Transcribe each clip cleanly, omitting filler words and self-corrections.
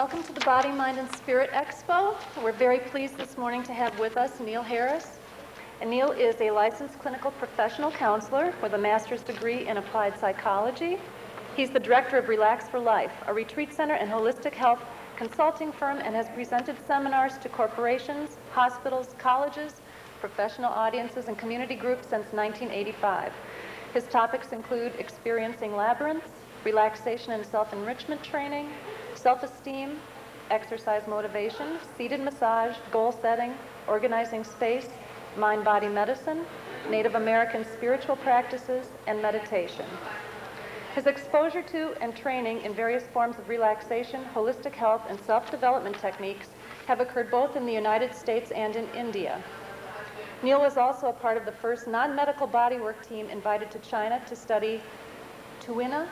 Welcome to the Body, Mind, and Spirit Expo. We're very pleased this morning to have with us Neal Harris. And Neal is a licensed clinical professional counselor with a master's degree in applied psychology. He's the director of Relax for Life, a retreat center and holistic health consulting firm, and has presented seminars to corporations, hospitals, colleges, professional audiences, and community groups since 1985. His topics include experiencing labyrinths, relaxation and self-enrichment training, self-esteem, exercise motivation, seated massage, goal setting, organizing space, mind-body medicine, Native American spiritual practices, and meditation. His exposure to and training in various forms of relaxation, holistic health, and self-development techniques have occurred both in the United States and in India. Neal was also a part of the first non-medical bodywork team invited to China to study Tuina,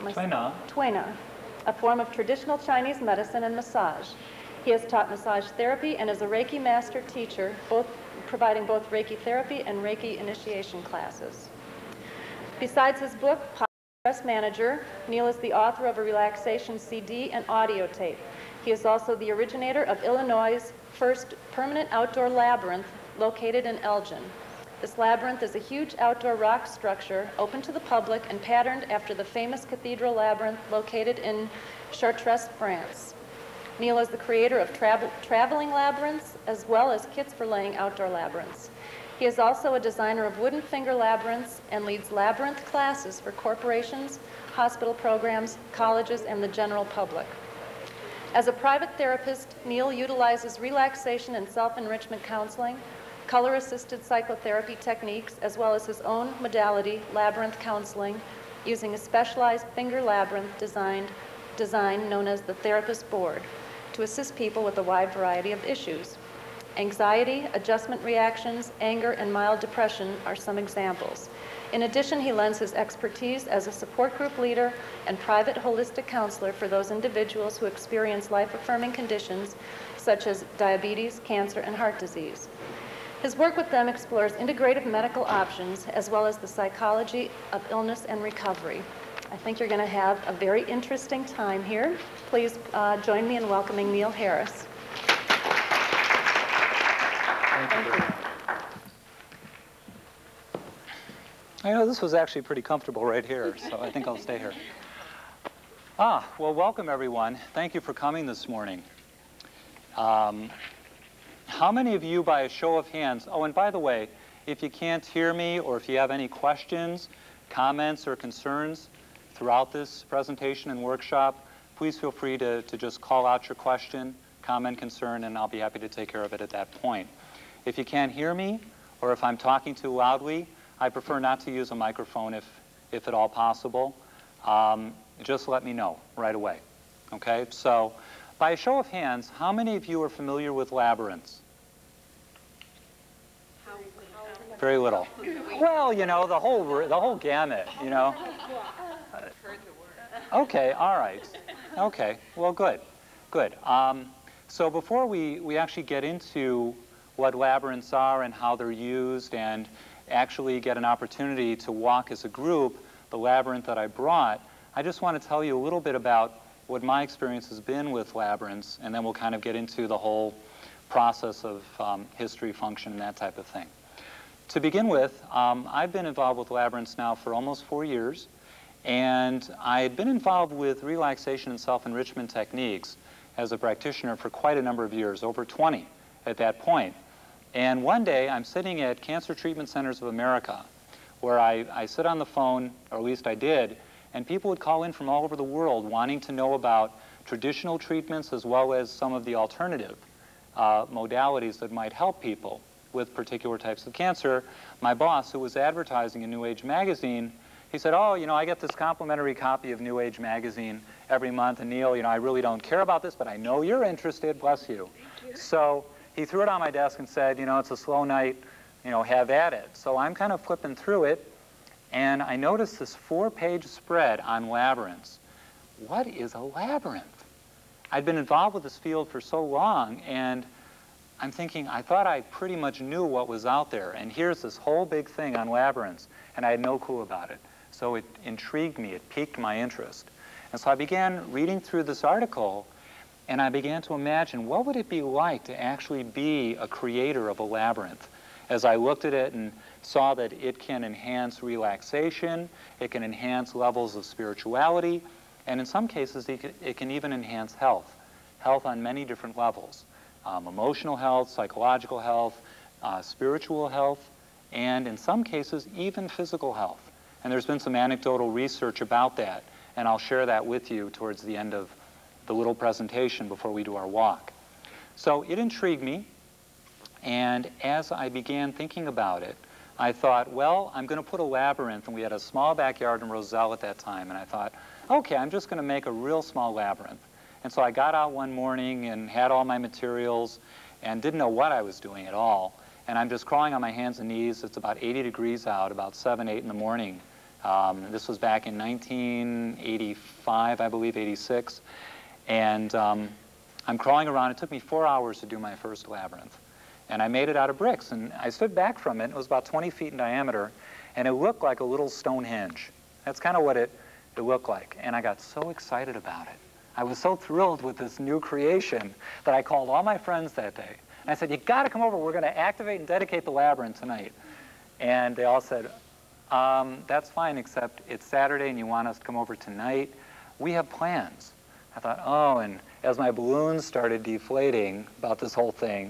a form of traditional Chinese medicine and massage. He has taught massage therapy and is a Reiki master teacher, providing both Reiki therapy and Reiki initiation classes. Besides his book, Podcast Manager, Neal is the author of a relaxation CD and audio tape. He is also the originator of Illinois' first permanent outdoor labyrinth located in Elgin. This labyrinth is a huge outdoor rock structure open to the public and patterned after the famous cathedral labyrinth located in Chartres, France. Neal is the creator of traveling labyrinths as well as kits for laying outdoor labyrinths. He is also a designer of wooden finger labyrinths and leads labyrinth classes for corporations, hospital programs, colleges, and the general public. As a private therapist, Neal utilizes relaxation and self-enrichment counseling, color-assisted psychotherapy techniques, as well as his own modality, labyrinth counseling, using a specialized finger labyrinth design known as the therapist board to assist people with a wide variety of issues. Anxiety, adjustment reactions, anger, and mild depression are some examples. In addition, he lends his expertise as a support group leader and private holistic counselor for those individuals who experience life-affirming conditions such as diabetes, cancer, and heart disease. His work with them explores integrative medical options as well as the psychology of illness and recovery. I think you're going to have a very interesting time here. Please join me in welcoming Neal Harris. Thank you. I know this was actually pretty comfortable right here, so I think I'll stay here. Well, welcome everyone. Thank you for coming this morning. How many of you, by a show of hands, oh, and by the way, if you can't hear me or if you have any questions, comments, or concerns throughout this presentation and workshop, please feel free to just call out your question, comment, concern, and I'll be happy to take care of it at that point. If you can't hear me or if I'm talking too loudly, I prefer not to use a microphone if at all possible. Just let me know right away, okay? So, by a show of hands, how many of you are familiar with labyrinths? Very little. Well, you know, the whole gamut, you know. Okay, all right. Okay, well, good, good. So before we actually get into what labyrinths are and how they're used and actually get an opportunity to walk as a group the labyrinth that I brought, I just want to tell you a little bit about what my experience has been with labyrinths, and then we'll kind of get into the whole process of history, function, and that type of thing. To begin with, I've been involved with labyrinths now for almost 4 years, and I had been involved with relaxation and self-enrichment techniques as a practitioner for quite a number of years, over 20 at that point. And one day, I'm sitting at Cancer Treatment Centers of America, where I sit on the phone, or at least I did, and people would call in from all over the world wanting to know about traditional treatments as well as some of the alternative modalities that might help people with particular types of cancer. My boss, who was advertising in New Age magazine, he said, oh, you know, I get this complimentary copy of New Age magazine every month, and Neal, you know, I really don't care about this, but I know you're interested, bless you. Thank you. So he threw it on my desk and said, you know, it's a slow night, you know, have at it. So I'm kind of flipping through it, and I noticed this 4-page spread on labyrinths. What is a labyrinth? I'd been involved with this field for so long, and I'm thinking, I thought I pretty much knew what was out there, and here's this whole big thing on labyrinths, and I had no clue about it. So it intrigued me, it piqued my interest. And so I began reading through this article, And I began to imagine, what would it be like to actually be a creator of a labyrinth? As I looked at it and saw that it can enhance relaxation, it can enhance levels of spirituality, and in some cases it can even enhance health. Health on many different levels. Emotional health, psychological health, spiritual health, and in some cases even physical health. And there's been some anecdotal research about that, and I'll share that with you towards the end of the little presentation before we do our walk. So it intrigued me, and as I began thinking about it, I thought, well, I'm going to put a labyrinth, and we had a small backyard in Roselle at that time, and I thought, okay, I'm just going to make a real small labyrinth. And so I got out one morning and had all my materials and didn't know what I was doing at all, and I'm just crawling on my hands and knees. It's about 80 degrees out, about 7, 8 in the morning. This was back in 1985, I believe, 86. And I'm crawling around. It took me 4 hours to do my first labyrinth. And I made it out of bricks. And I stood back from it. It was about 20 feet in diameter. And it looked like a little Stonehenge. That's kind of what it looked like. And I got so excited about it. I was so thrilled with this new creation that I called all my friends that day. And I said, you got to come over. We're going to activate and dedicate the labyrinth tonight. And they all said, that's fine, except it's Saturday and you want us to come over tonight. We have plans. I thought, oh, and as my balloons started deflating about this whole thing,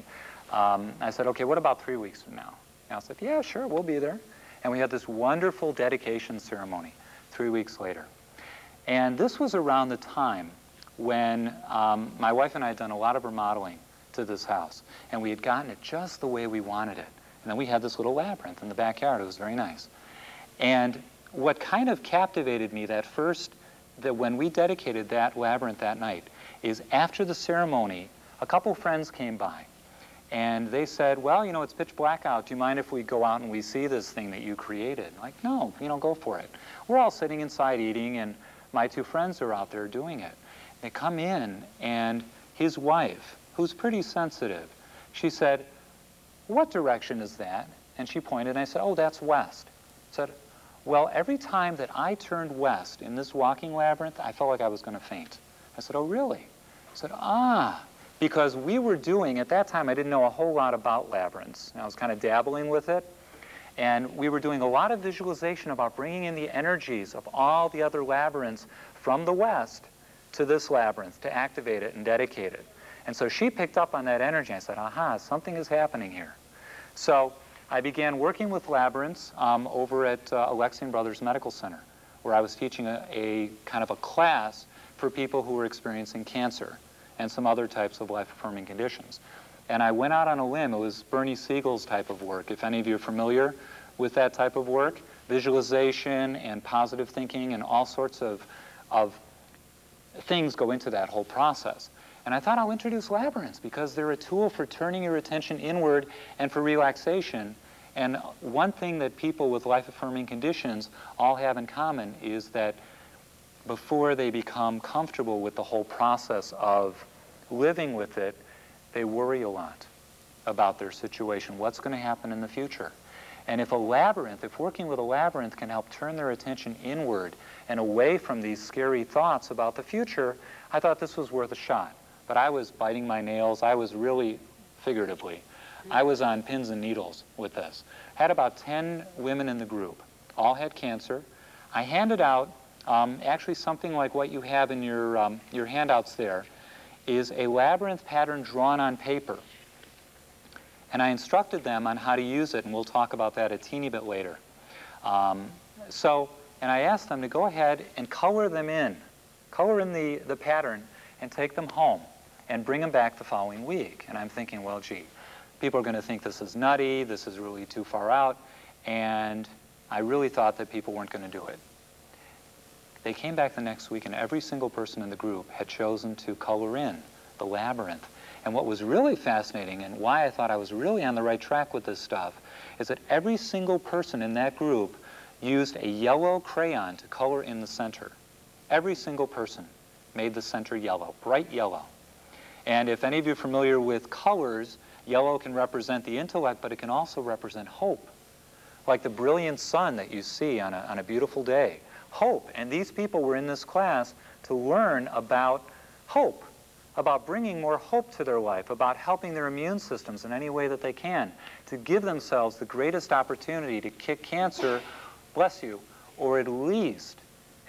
I said, okay, what about 3 weeks from now? And I said, yeah, sure, we'll be there. And we had this wonderful dedication ceremony 3 weeks later. And this was around the time when my wife and I had done a lot of remodeling to this house. And we had gotten it just the way we wanted it. And then we had this little labyrinth in the backyard. It was very nice. And what kind of captivated me that when we dedicated that labyrinth that night is after the ceremony, a couple friends came by. And they said, well, you know, it's pitch black out. Do you mind if we go out and we see this thing that you created? I'm like, no, you know, go for it. We're all sitting inside eating, and my two friends are out there doing it. They come in, and his wife, who's pretty sensitive, she said, what direction is that? And she pointed, and I said, oh, that's west. I said, well, every time that I turned west in this walking labyrinth, I felt like I was going to faint. I said, oh, really? I said, because we were doing, at that time, I didn't know a whole lot about labyrinths. I was kind of dabbling with it. And we were doing a lot of visualization about bringing in the energies of all the other labyrinths from the west to this labyrinth to activate it and dedicate it. And so she picked up on that energy. I said, aha, something is happening here. So I began working with labyrinths over at Alexian Brothers Medical Center, where I was teaching a kind of a class for people who were experiencing cancer and some other types of life-affirming conditions. And I went out on a limb. It was Bernie Siegel's type of work. If any of you are familiar with that type of work, visualization and positive thinking and all sorts of things go into that whole process. And I thought I'll introduce labyrinths because they're a tool for turning your attention inward and for relaxation. And one thing that people with life-affirming conditions all have in common is that before they become comfortable with the whole process of living with it, they worry a lot about their situation, what's going to happen in the future. And if working with a labyrinth can help turn their attention inward and away from these scary thoughts about the future, I thought this was worth a shot. But I was biting my nails. I was really, figuratively, I was on pins and needles with this. I had about 10 women in the group. All had cancer. I handed out actually something like what you have in your handouts there is a labyrinth pattern drawn on paper. And I instructed them on how to use it, and we'll talk about that a teeny bit later. And I asked them to go ahead and color in the pattern and take them home and bring them back the following week. And I'm thinking, well, gee, people are going to think this is nutty, this is really too far out, and I really thought that people weren't going to do it. They came back the next week, and every single person in the group had chosen to color in the labyrinth. And what was really fascinating, and why I thought I was really on the right track with this stuff, is that every single person in that group used a yellow crayon to color in the center. Every single person made the center yellow, bright yellow. And if any of you are familiar with colors, yellow can represent the intellect, but it can also represent hope. Like the brilliant sun that you see on a beautiful day. Hope. And these people were in this class to learn about hope, about bringing more hope to their life, about helping their immune systems in any way that they can, to give themselves the greatest opportunity to kick cancer, bless you, or at least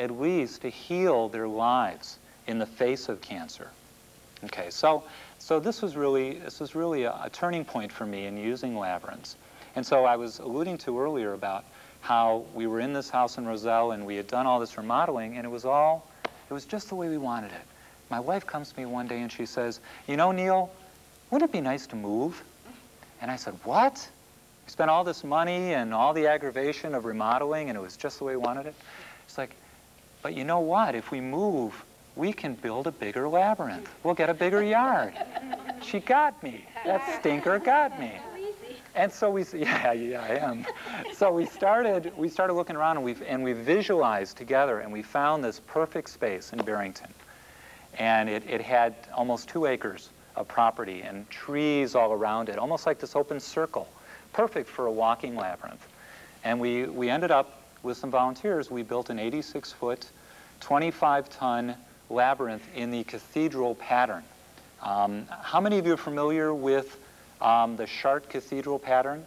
to heal their lives in the face of cancer. Okay, so this was really a turning point for me in using labyrinths. And so I was alluding to earlier about how we were in this house in Roselle and we had done all this remodeling, and it was just the way we wanted it. My wife comes to me one day and she says, "You know, Neal, wouldn't it be nice to move?" And I said, "What? We spent all this money and all the aggravation of remodeling and it was just the way we wanted it?" It's like, "But you know what? If we move, we can build a bigger labyrinth. We'll get a bigger yard." She got me. That stinker got me. And so yeah, I am. So we started looking around and we visualized together, and we found this perfect space in Barrington. And it had almost 2 acres of property and trees all around it, almost like this open circle, perfect for a walking labyrinth. And we ended up with some volunteers. We built an 86-foot, 25-ton labyrinth in the cathedral pattern. How many of you are familiar with the Chartres cathedral pattern?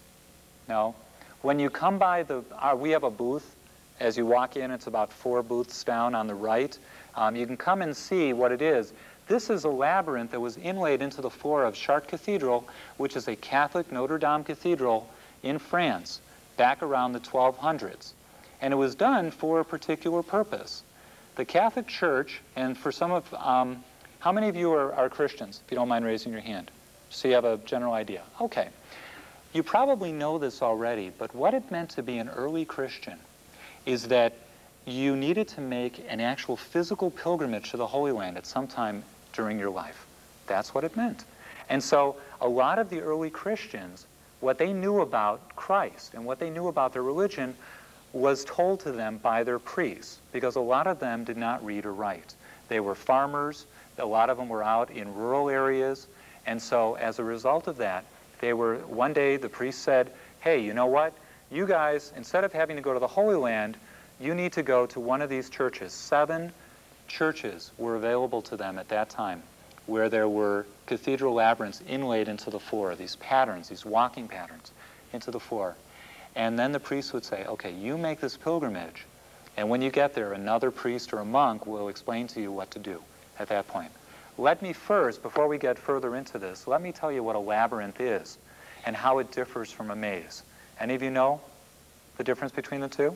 No? When you come by we have a booth. As you walk in, it's about 4 booths down on the right. You can come and see what it is. This is a labyrinth that was inlaid into the floor of Chartres Cathedral, which is a Catholic Notre Dame cathedral in France, back around the 1200s. And it was done for a particular purpose. The Catholic Church, and for some of, how many of you are Christians, if you don't mind raising your hand? So you have a general idea. Okay. You probably know this already, but what it meant to be an early Christian is that you needed to make an actual physical pilgrimage to the Holy Land at some time during your life. That's what it meant. And so a lot of the early Christians, what they knew about Christ and what they knew about their religion was told to them by their priests, because a lot of them did not read or write. They were farmers. A lot of them were out in rural areas. And so as a result of that, one day the priest said, "Hey, you know what? You guys, instead of having to go to the Holy Land, you need to go to one of these churches." 7 churches were available to them at that time, where there were cathedral labyrinths inlaid into the floor, these patterns, these walking patterns into the floor. And then the priest would say, "Okay, you make this pilgrimage, and when you get there, another priest or a monk will explain to you what to do at that point." Let me first, before we get further into this, let me tell you what a labyrinth is and how it differs from a maze. Any of you know the difference between the two?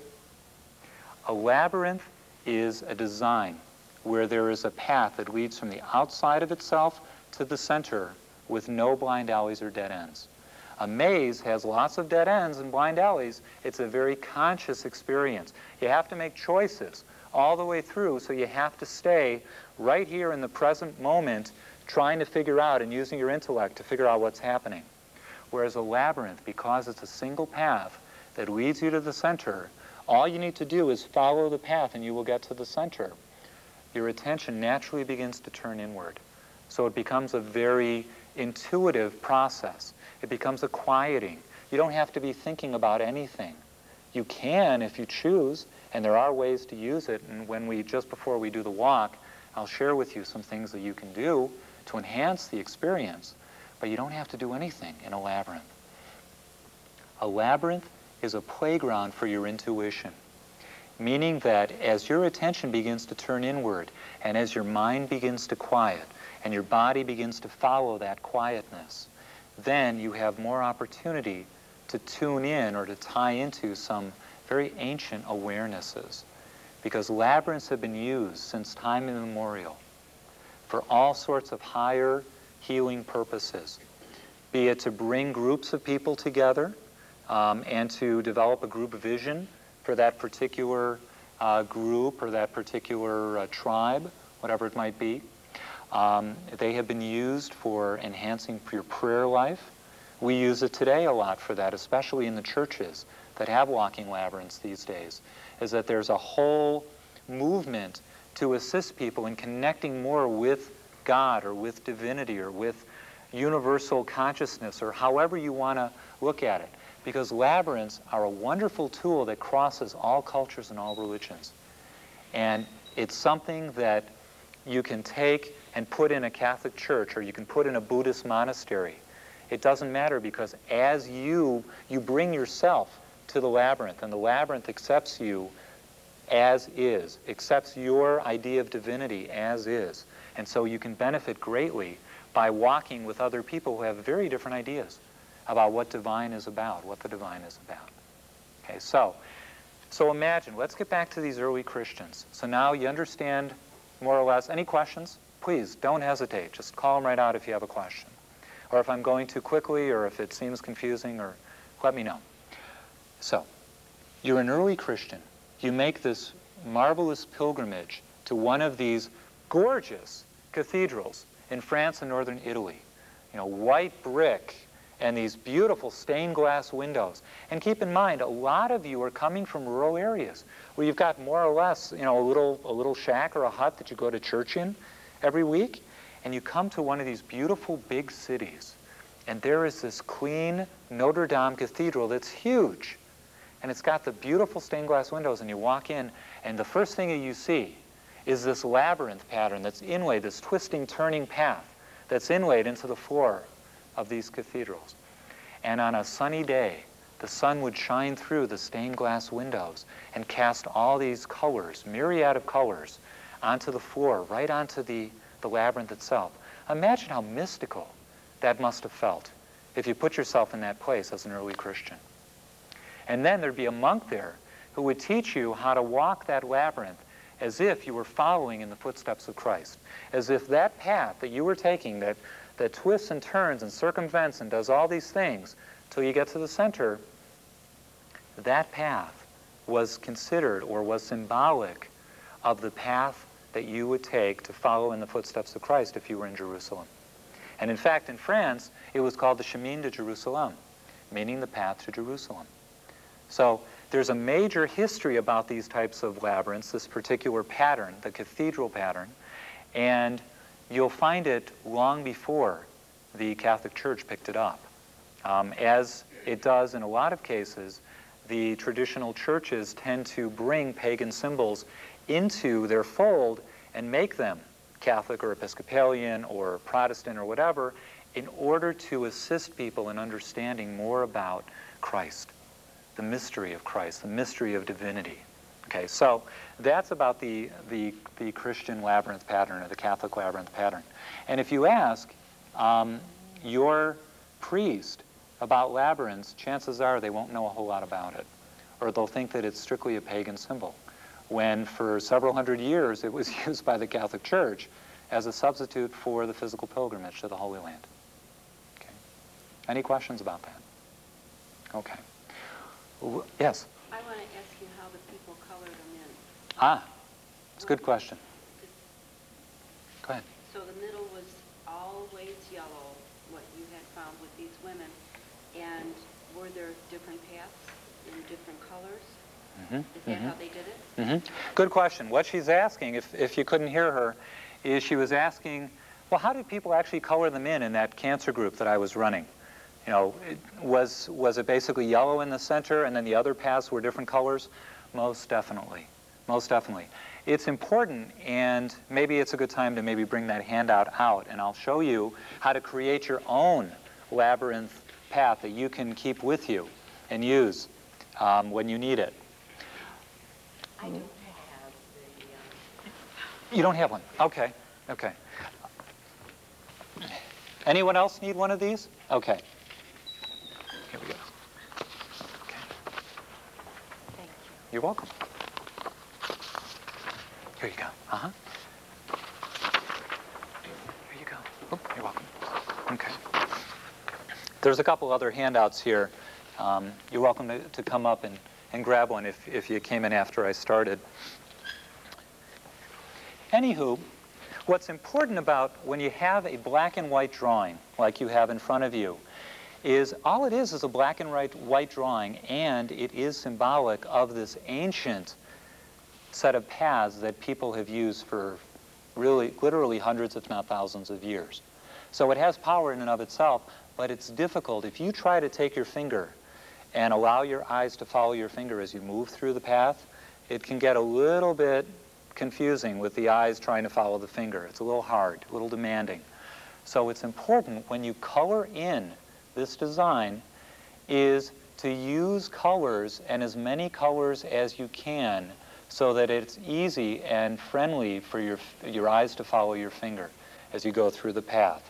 A labyrinth is a design where there is a path that leads from the outside of itself to the center with no blind alleys or dead ends. A maze has lots of dead ends and blind alleys. It's a very conscious experience. You have to make choices all the way through, so you have to stay right here in the present moment trying to figure out and using your intellect to figure out what's happening. Whereas a labyrinth, because it's a single path that leads you to the center, all you need to do is follow the path and you will get to the center. Your attention naturally begins to turn inward. So it becomes a very intuitive process. It becomes a quieting. You don't have to be thinking about anything. You can if you choose, and there are ways to use it. And just before we do the walk, I'll share with you some things that you can do to enhance the experience. But you don't have to do anything in a labyrinth. A labyrinth is a playground for your intuition, meaning that as your attention begins to turn inward and as your mind begins to quiet and your body begins to follow that quietness, then you have more opportunity to tune in or to tie into some very ancient awarenesses, because labyrinths have been used since time immemorial for all sorts of higher healing purposes, be it to bring groups of people together and to develop a group vision for that particular group or that particular tribe, whatever it might be. They have been used for enhancing your prayer life. We use it today a lot for that, especially in the churches that have walking labyrinths these days, is that there's a whole movement to assist people in connecting more with God or with divinity or with universal consciousness or however you want to look at it. Because labyrinths are a wonderful tool that crosses all cultures and all religions. And it's something that you can take and put in a Catholic church, or you can put in a Buddhist monastery. It doesn't matter, because as you bring yourself to the labyrinth, and the labyrinth accepts you as is, accepts your idea of divinity as is. And so you can benefit greatly by walking with other people who have very different ideas about what divine is about, what the divine is about. Okay, so imagine, let's get back to these early Christians. So now you understand more or less. Any questions? Please, don't hesitate. Just call them right out if you have a question. Or if I'm going too quickly, or if it seems confusing, or let me know. So, you're an early Christian. You make this marvelous pilgrimage to one of these gorgeous cathedrals in France and northern Italy. You know, white brick and these beautiful stained glass windows. And keep in mind, a lot of you are coming from rural areas where you've got more or less, you know, a little shack or a hut that you go to church in every week. And you come to one of these beautiful big cities, and there is this clean Notre Dame cathedral that's huge. And it's got the beautiful stained glass windows, and you walk in, and the first thing that you see is this labyrinth pattern that's inlaid, this twisting, turning path that's inlaid into the floor of these cathedrals. And on a sunny day, the sun would shine through the stained glass windows and cast all these colors, myriad of colors, onto the floor, right onto the labyrinth itself. Imagine how mystical that must have felt if you put yourself in that place as an early Christian. And then there'd be a monk there who would teach you how to walk that labyrinth as if you were following in the footsteps of Christ, as if that path that you were taking, that twists and turns and circumvents and does all these things till you get to the center, that path was considered or was symbolic of the path that you would take to follow in the footsteps of Christ if you were in Jerusalem. And in fact, in France, it was called the chemin de Jerusalem, meaning the path to Jerusalem. So there's a major history about these types of labyrinths, this particular pattern, the cathedral pattern, and you'll find it long before the Catholic Church picked it up. As it does in a lot of cases, the traditional churches tend to bring pagan symbols into their fold and make them Catholic or Episcopalian or Protestant or whatever in order to assist people in understanding more about Christ, the mystery of Christ, the mystery of divinity. Okay, so that's about the Christian labyrinth pattern or the Catholic labyrinth pattern. And if you ask your priest about labyrinths, chances are they won't know a whole lot about it, or they'll think that it's strictly a pagan symbol, when for several hundred years it was used by the Catholic Church as a substitute for the physical pilgrimage to the Holy Land. Okay. Any questions about that? Okay. Yes? I want to ask you how the people colored them in. Ah, it's a good question. Go ahead. So the middle was always yellow, what you had found with these women, and were there different paths in different colors? Mm-hmm. Is that how they did it? Mm-hmm. Good question. What she's asking, if you couldn't hear her, is she was asking, well, how did people actually color them in that cancer group that I was running? You know, was it basically yellow in the center and then the other paths were different colors? Most definitely. Most definitely. It's important, and maybe it's a good time to maybe bring that handout out, and I'll show you how to create your own labyrinth path that you can keep with you and use when you need it. I don't have You don't have one? Okay. Okay. Anyone else need one of these? Okay. Here we go. Okay. Thank you. You're welcome. Here you go. Uh-huh. Here you go. Oh, you're welcome. Okay. There's a couple other handouts here. You're welcome to come up and grab one if you came in after I started. Anywho, what's important about when you have a black and white drawing like you have in front of you is all it is a black and white drawing, and it is symbolic of this ancient set of paths that people have used for really, literally hundreds, if not thousands of years. So it has power in and of itself, but it's difficult. If you try to take your finger and allow your eyes to follow your finger as you move through the path, it can get a little bit confusing with the eyes trying to follow the finger. It's a little hard, a little demanding. So it's important when you color in this design is to use colors, and as many colors as you can, so that it's easy and friendly for your eyes to follow your finger as you go through the path.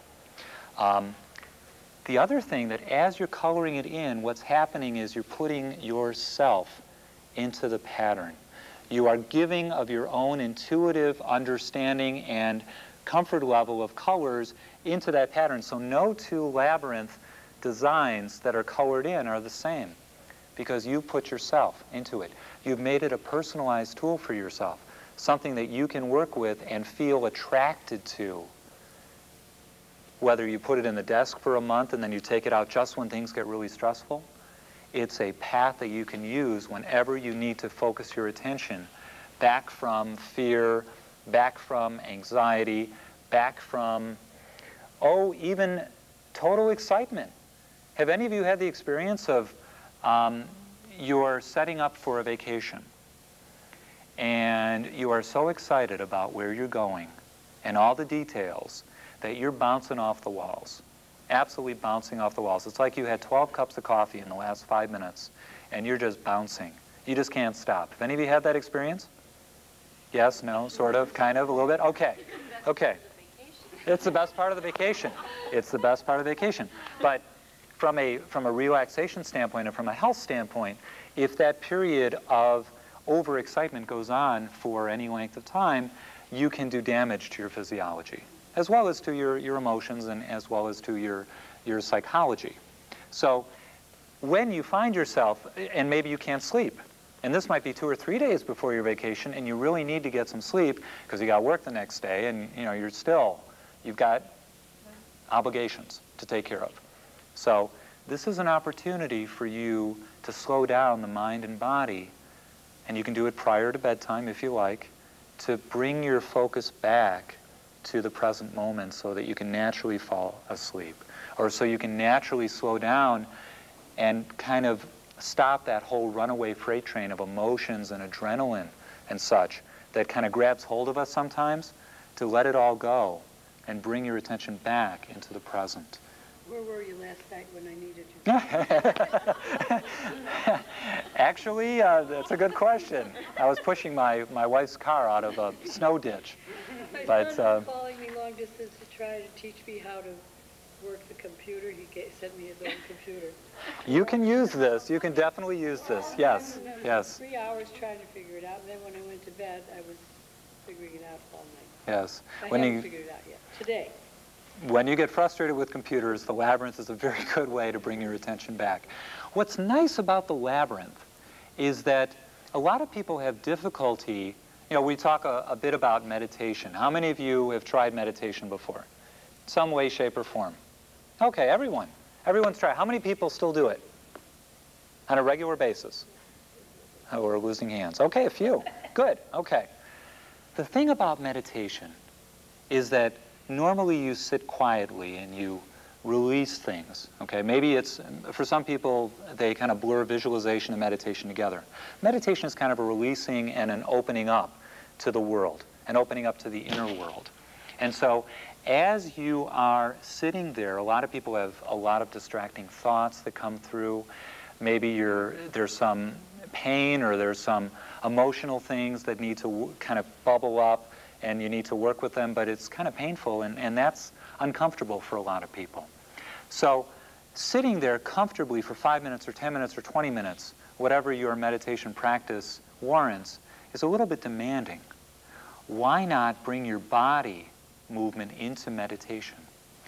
The other thing that as you're coloring it in, what's happening is you're putting yourself into the pattern. You are giving of your own intuitive understanding and comfort level of colors into that pattern. So no two labyrinth designs that are colored in are the same because you put yourself into it. You've made it a personalized tool for yourself, something that you can work with and feel attracted to. Whether you put it in the desk for a month and then you take it out just when things get really stressful, it's a path that you can use whenever you need to focus your attention back from fear, back from anxiety, back from, even total excitement. Have any of you had the experience of you're setting up for a vacation and you are so excited about where you're going and all the details that you're bouncing off the walls, absolutely bouncing off the walls. It's like you had 12 cups of coffee in the last 5 minutes and you're just bouncing. You just can't stop. Have any of you had that experience? Yes, no, sort of, kind of, a little bit? Okay, okay. It's the best part of the vacation. It's the best part of the vacation. But from a relaxation standpoint and from a health standpoint, if that period of overexcitement goes on for any length of time, you can do damage to your physiology, as well as to your emotions and as well as to your psychology. So when you find yourself, and maybe you can't sleep, and this might be 2 or 3 days before your vacation, and you really need to get some sleep because you got work the next day, and you've got obligations to take care of. So this is an opportunity for you to slow down the mind and body, and you can do it prior to bedtime if you like, to bring your focus back to the present moment so that you can naturally fall asleep, or so you can naturally slow down and kind of stop that whole runaway freight train of emotions and adrenaline and such that kind of grabs hold of us sometimes, to let it all go and bring your attention back into the present. Where were you last night when I needed you? Actually, that's a good question. I was pushing my wife's car out of a snow ditch. My son was calling me long distance to try to teach me how to work the computer. He sent me his own computer. You can use this. You can definitely use this. Yes, yes. 3 hours trying to figure it out, and then when I went to bed, I was figuring it out all night. Yes. I haven't figured it out yet. Today. When you get frustrated with computers, the Labyrinth is a very good way to bring your attention back. What's nice about the Labyrinth is that a lot of people have difficulty. We talk a bit about meditation. How many of you have tried meditation before? Some way, shape, or form? Okay, everyone. Everyone's tried. How many people still do it on a regular basis? Oh, we're losing hands. Okay, a few. Good. Okay. The thing about meditation is that normally you sit quietly and you release things, okay? Maybe it's, for some people, they kind of blur visualization and meditation together. Meditation is kind of a releasing and an opening up to the world, and opening up to the inner world. And so as you are sitting there, a lot of people have a lot of distracting thoughts that come through. Maybe there's some pain or there's some emotional things that need to kind of bubble up, and you need to work with them, but it's kind of painful, and that's uncomfortable for a lot of people. So sitting there comfortably for 5 minutes or 10 minutes or 20 minutes, whatever your meditation practice warrants, is a little bit demanding. Why not bring your body movement into meditation?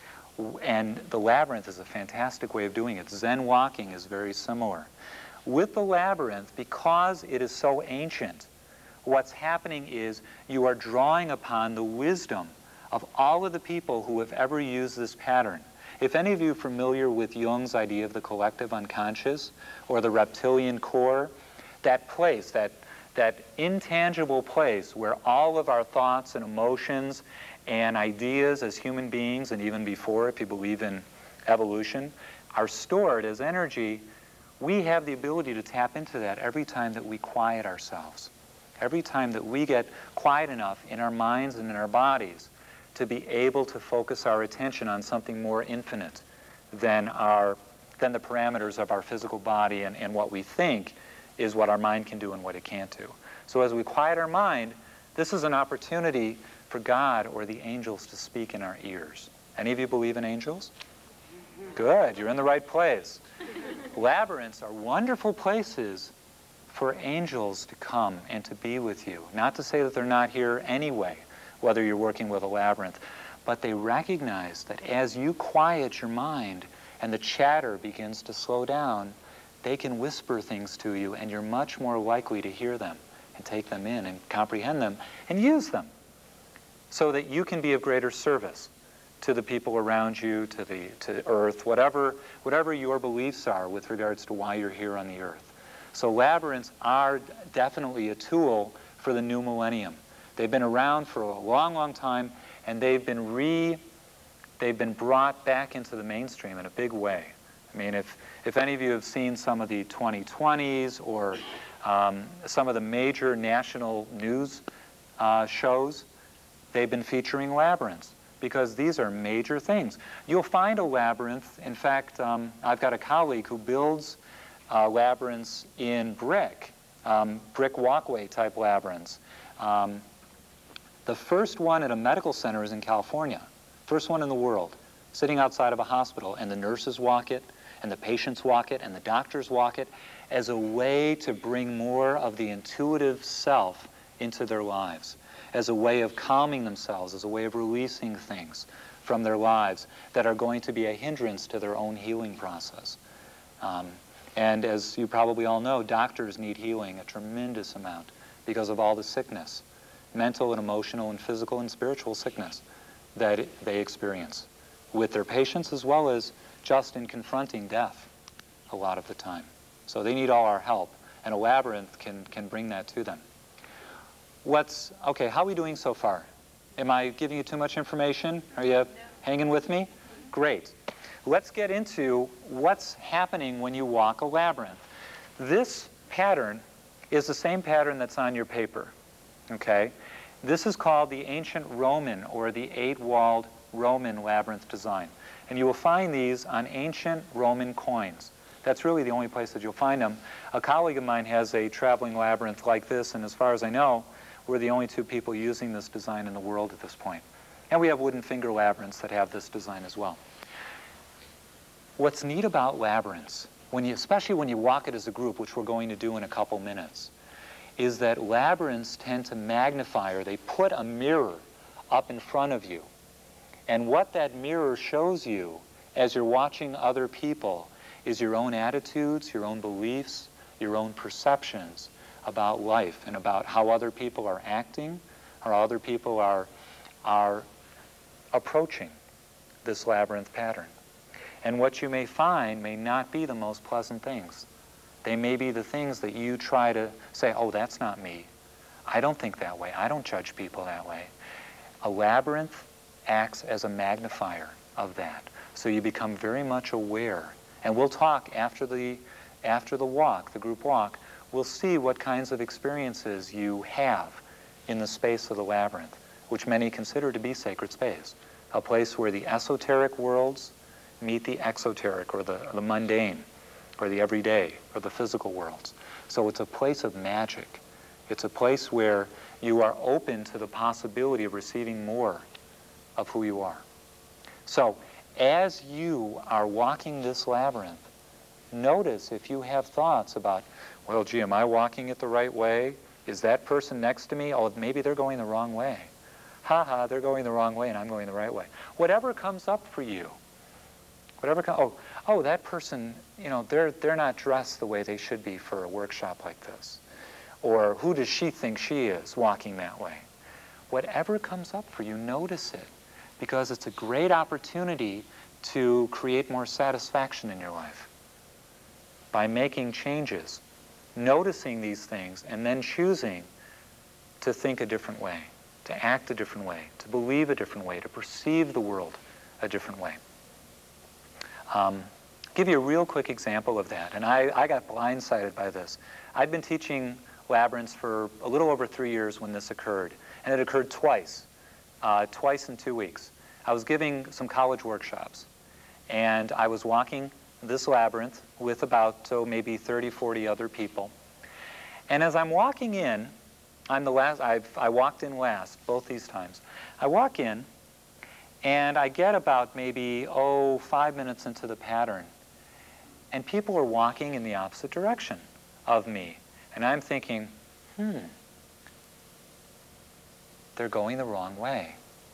And the Labyrinth is a fantastic way of doing it. Zen walking is very similar. With the Labyrinth, because it is so ancient, what's happening is you are drawing upon the wisdom of all of the people who have ever used this pattern. If any of you are familiar with Jung's idea of the collective unconscious or the reptilian core, that place, that intangible place where all of our thoughts and emotions and ideas as human beings, and even before, if you believe in evolution, are stored as energy, we have the ability to tap into that every time that we quiet ourselves. every time that we get quiet enough in our minds and in our bodies to be able to focus our attention on something more infinite than the parameters of our physical body and what we think is what our mind can do and what it can't do. So as we quiet our mind, this is an opportunity for God or the angels to speak in our ears. Any of you believe in angels? Good, you're in the right place. Labyrinths are wonderful places for angels to come and to be with you. Not to say that they're not here anyway, whether you're working with a labyrinth, but they recognize that as you quiet your mind and the chatter begins to slow down, they can whisper things to you, and you're much more likely to hear them and take them in and comprehend them and use them so that you can be of greater service to the people around you, to Earth, whatever your beliefs are with regards to why you're here on the Earth. So labyrinths are definitely a tool for the new millennium. They've been around for a long, long time, and they've been brought back into the mainstream in a big way. I mean, if any of you have seen some of the 2020s or some of the major national news shows, they've been featuring labyrinths because these are major things. You'll find a labyrinth. In fact, I've got a colleague who builds labyrinths in brick walkway type labyrinths. The first one at a medical center is in California, first one in the world, sitting outside of a hospital, and the nurses walk it, and the patients walk it, and the doctors walk it as a way to bring more of the intuitive self into their lives, as a way of calming themselves, as a way of releasing things from their lives that are going to be a hindrance to their own healing process. And as you probably all know, doctors need healing a tremendous amount because of all the sickness, mental and emotional and physical and spiritual sickness that they experience with their patients, as well as just in confronting death a lot of the time. So they need all our help, and a labyrinth can bring that to them. Okay, how are we doing so far? Am I giving you too much information? Are you hanging with me? Great. Let's get into what's happening when you walk a labyrinth. This pattern is the same pattern that's on your paper, okay? This is called the ancient Roman or the 8-walled Roman labyrinth design. And you will find these on ancient Roman coins. That's really the only place that you'll find them. A colleague of mine has a traveling labyrinth like this, and as far as I know, we're the only 2 people using this design in the world at this point. And we have wooden finger labyrinths that have this design as well. What's neat about labyrinths, especially when you walk it as a group, which we're going to do in a couple minutes, is that labyrinths tend to magnify, or they put a mirror up in front of you. And what that mirror shows you as you're watching other people is your own attitudes, your own beliefs, your own perceptions about life and about how other people are acting or how other people are approaching this labyrinth pattern. And what you may find may not be the most pleasant things. They may be the things that you try to say, oh, that's not me. I don't think that way. I don't judge people that way. A labyrinth acts as a magnifier of that. So you become very much aware. And we'll talk after the walk, the group walk, we'll see what kinds of experiences you have in the space of the labyrinth, which many consider to be sacred space, a place where the esoteric worlds meet the exoteric, or the mundane, or the everyday, or the physical worlds. So it's a place of magic. It's a place where you are open to the possibility of receiving more of who you are. So as you are walking this labyrinth, notice if you have thoughts about, well, gee, am I walking it the right way? Is that person next to me? Oh, maybe they're going the wrong way. Ha ha, they're going the wrong way and I'm going the right way. Whatever comes up for you, oh, that person, you know, they're not dressed the way they should be for a workshop like this. Or who does she think she is walking that way? Whatever comes up for you, notice it, because it's a great opportunity to create more satisfaction in your life by making changes, noticing these things, and then choosing to think a different way, to act a different way, to believe a different way, to perceive the world a different way. Give you a real quick example of that, and I got blindsided by this. I've been teaching Labyrinths for a little over 3 years when this occurred. And it occurred twice in 2 weeks. I was giving some college workshops, and I was walking this labyrinth with about maybe 30, 40 other people. And as I'm walking in, I'm the last, I walked in last both these times. I walk in, and I get about maybe, 5 minutes into the pattern, and people are walking in the opposite direction of me. And I'm thinking, they're going the wrong way.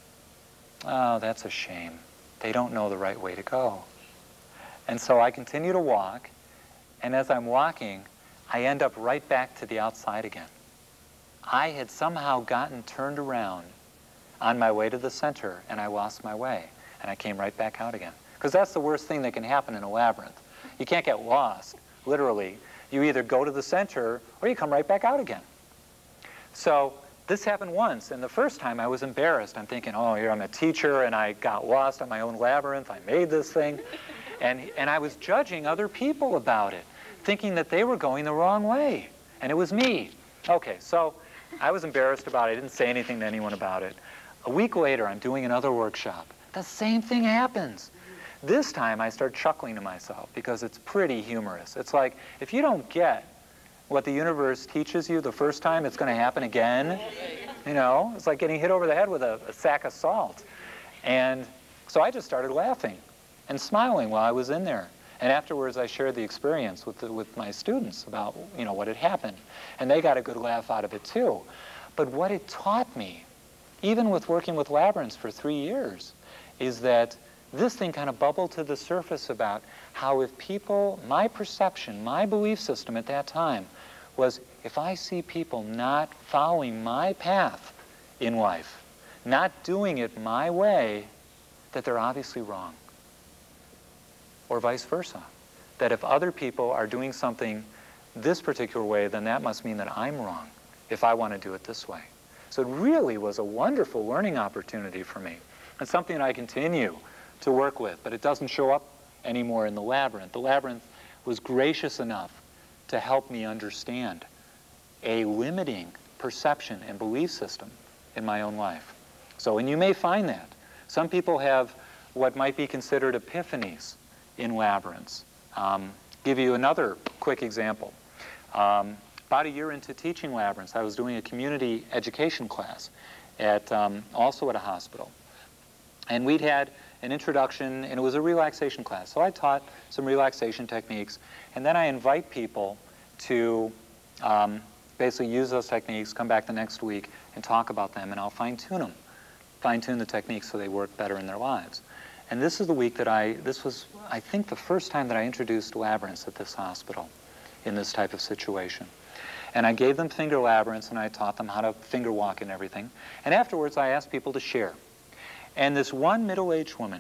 Oh, that's a shame. They don't know the right way to go. And so I continue to walk, and as I'm walking, I end up right back to the outside again. I had somehow gotten turned around on my way to the center, and I lost my way, and I came right back out again. Because that's the worst thing that can happen in a labyrinth. You can't get lost, literally. You either go to the center, or you come right back out again. So this happened once, and the first time I was embarrassed. I'm thinking, oh, here I'm a teacher, and I got lost on my own labyrinth. I made this thing. And I was judging other people about it, thinking that they were going the wrong way, and it was me. Okay, so I was embarrassed about it. I didn't say anything to anyone about it. A week later, I'm doing another workshop. The same thing happens. This time, I start chuckling to myself because it's pretty humorous. It's like, if you don't get what the universe teaches you the first time, it's going to happen again. You know, it's like getting hit over the head with a sack of salt. And so I just started laughing and smiling while I was in there. And afterwards, I shared the experience with my students about, what had happened. And they got a good laugh out of it, too. But what it taught me, even with working with labyrinths for 3 years, is that this thing kind of bubbled to the surface about how if people, my perception, my belief system at that time was, if I see people not following my path in life, not doing it my way, that they're obviously wrong. Or vice versa. That if other people are doing something this particular way, then that must mean that I'm wrong if I want to do it this way. So it really was a wonderful learning opportunity for me. It's something that I continue to work with, but it doesn't show up anymore in the labyrinth. The labyrinth was gracious enough to help me understand a limiting perception and belief system in my own life. So, and you may find that. Some people have what might be considered epiphanies in labyrinths. Give you another quick example. About a year into teaching labyrinths, I was doing a community education class at also at a hospital. And we'd had an introduction, and it was a relaxation class. So I taught some relaxation techniques, and then I invite people to basically use those techniques, come back the next week, and talk about them, and I'll fine-tune them, fine-tune the techniques so they work better in their lives. And this is the week that this was, I think, the first time that I introduced labyrinths at this hospital in this type of situation. And I gave them finger labyrinths, and I taught them how to finger walk and everything. And afterwards, I asked people to share. And this one middle-aged woman,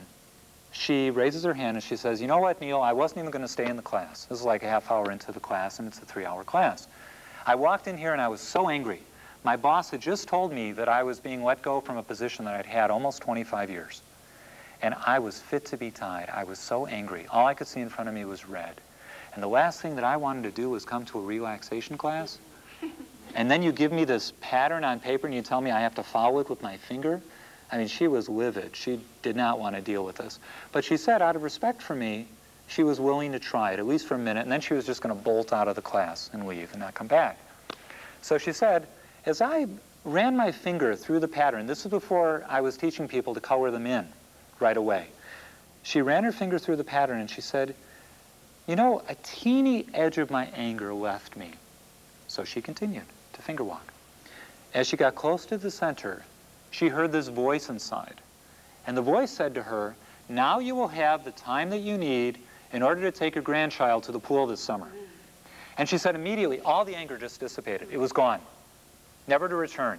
she raises her hand and she says, you know what, Neal, I wasn't even going to stay in the class. This is like a half hour into the class, and it's a 3-hour class. I walked in here and I was so angry. My boss had just told me that I was being let go from a position that I'd had almost 25 years. And I was fit to be tied. I was so angry. All I could see in front of me was red. And the last thing that I wanted to do was come to a relaxation class. And then you give me this pattern on paper and you tell me I have to follow it with my finger. I mean, she was livid. She did not want to deal with this. But she said, out of respect for me, she was willing to try it, at least for a minute, and then she was just going to bolt out of the class and leave and not come back. So she said, as I ran my finger through the pattern, this is before I was teaching people to color them in right away. She ran her finger through the pattern and she said, you know, a teeny edge of my anger left me. So she continued to finger walk. As she got close to the center, she heard this voice inside. And the voice said to her, now you will have the time that you need in order to take your grandchild to the pool this summer. And she said immediately, all the anger just dissipated. It was gone, never to return.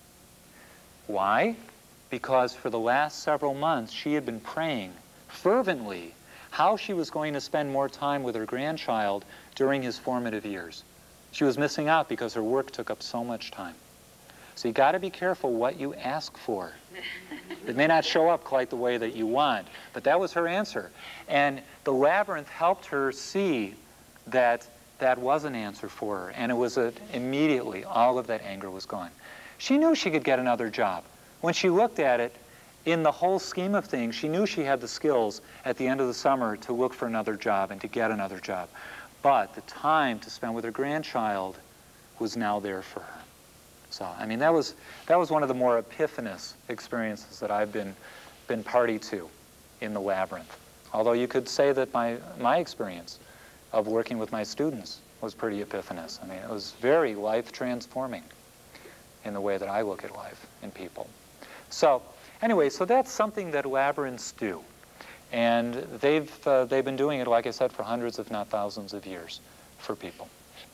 Why? Because for the last several months, she had been praying fervently how she was going to spend more time with her grandchild during his formative years. She was missing out because her work took up so much time. So you got to be careful what you ask for. It may not show up quite the way that you want, but that was her answer. And the labyrinth helped her see that that was an answer for her, and it was immediately all of that anger was gone. She knew she could get another job. When she looked at it, in the whole scheme of things, she knew she had the skills at the end of the summer to look for another job and to get another job. But the time to spend with her grandchild was now there for her. So, I mean, that was one of the more epiphanous experiences that I've been party to in the Labyrinth. Although you could say that my experience of working with my students was pretty epiphanous. I mean, it was very life-transforming in the way that I look at life and people. So, anyway, so that's something that labyrinths do. And they've been doing it, like I said, for hundreds, if not thousands of years for people.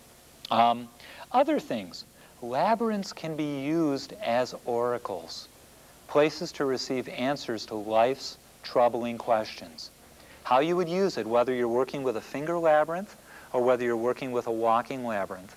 Other things. Labyrinths can be used as oracles, places to receive answers to life's troubling questions. How you would use it, whether you're working with a finger labyrinth or whether you're working with a walking labyrinth,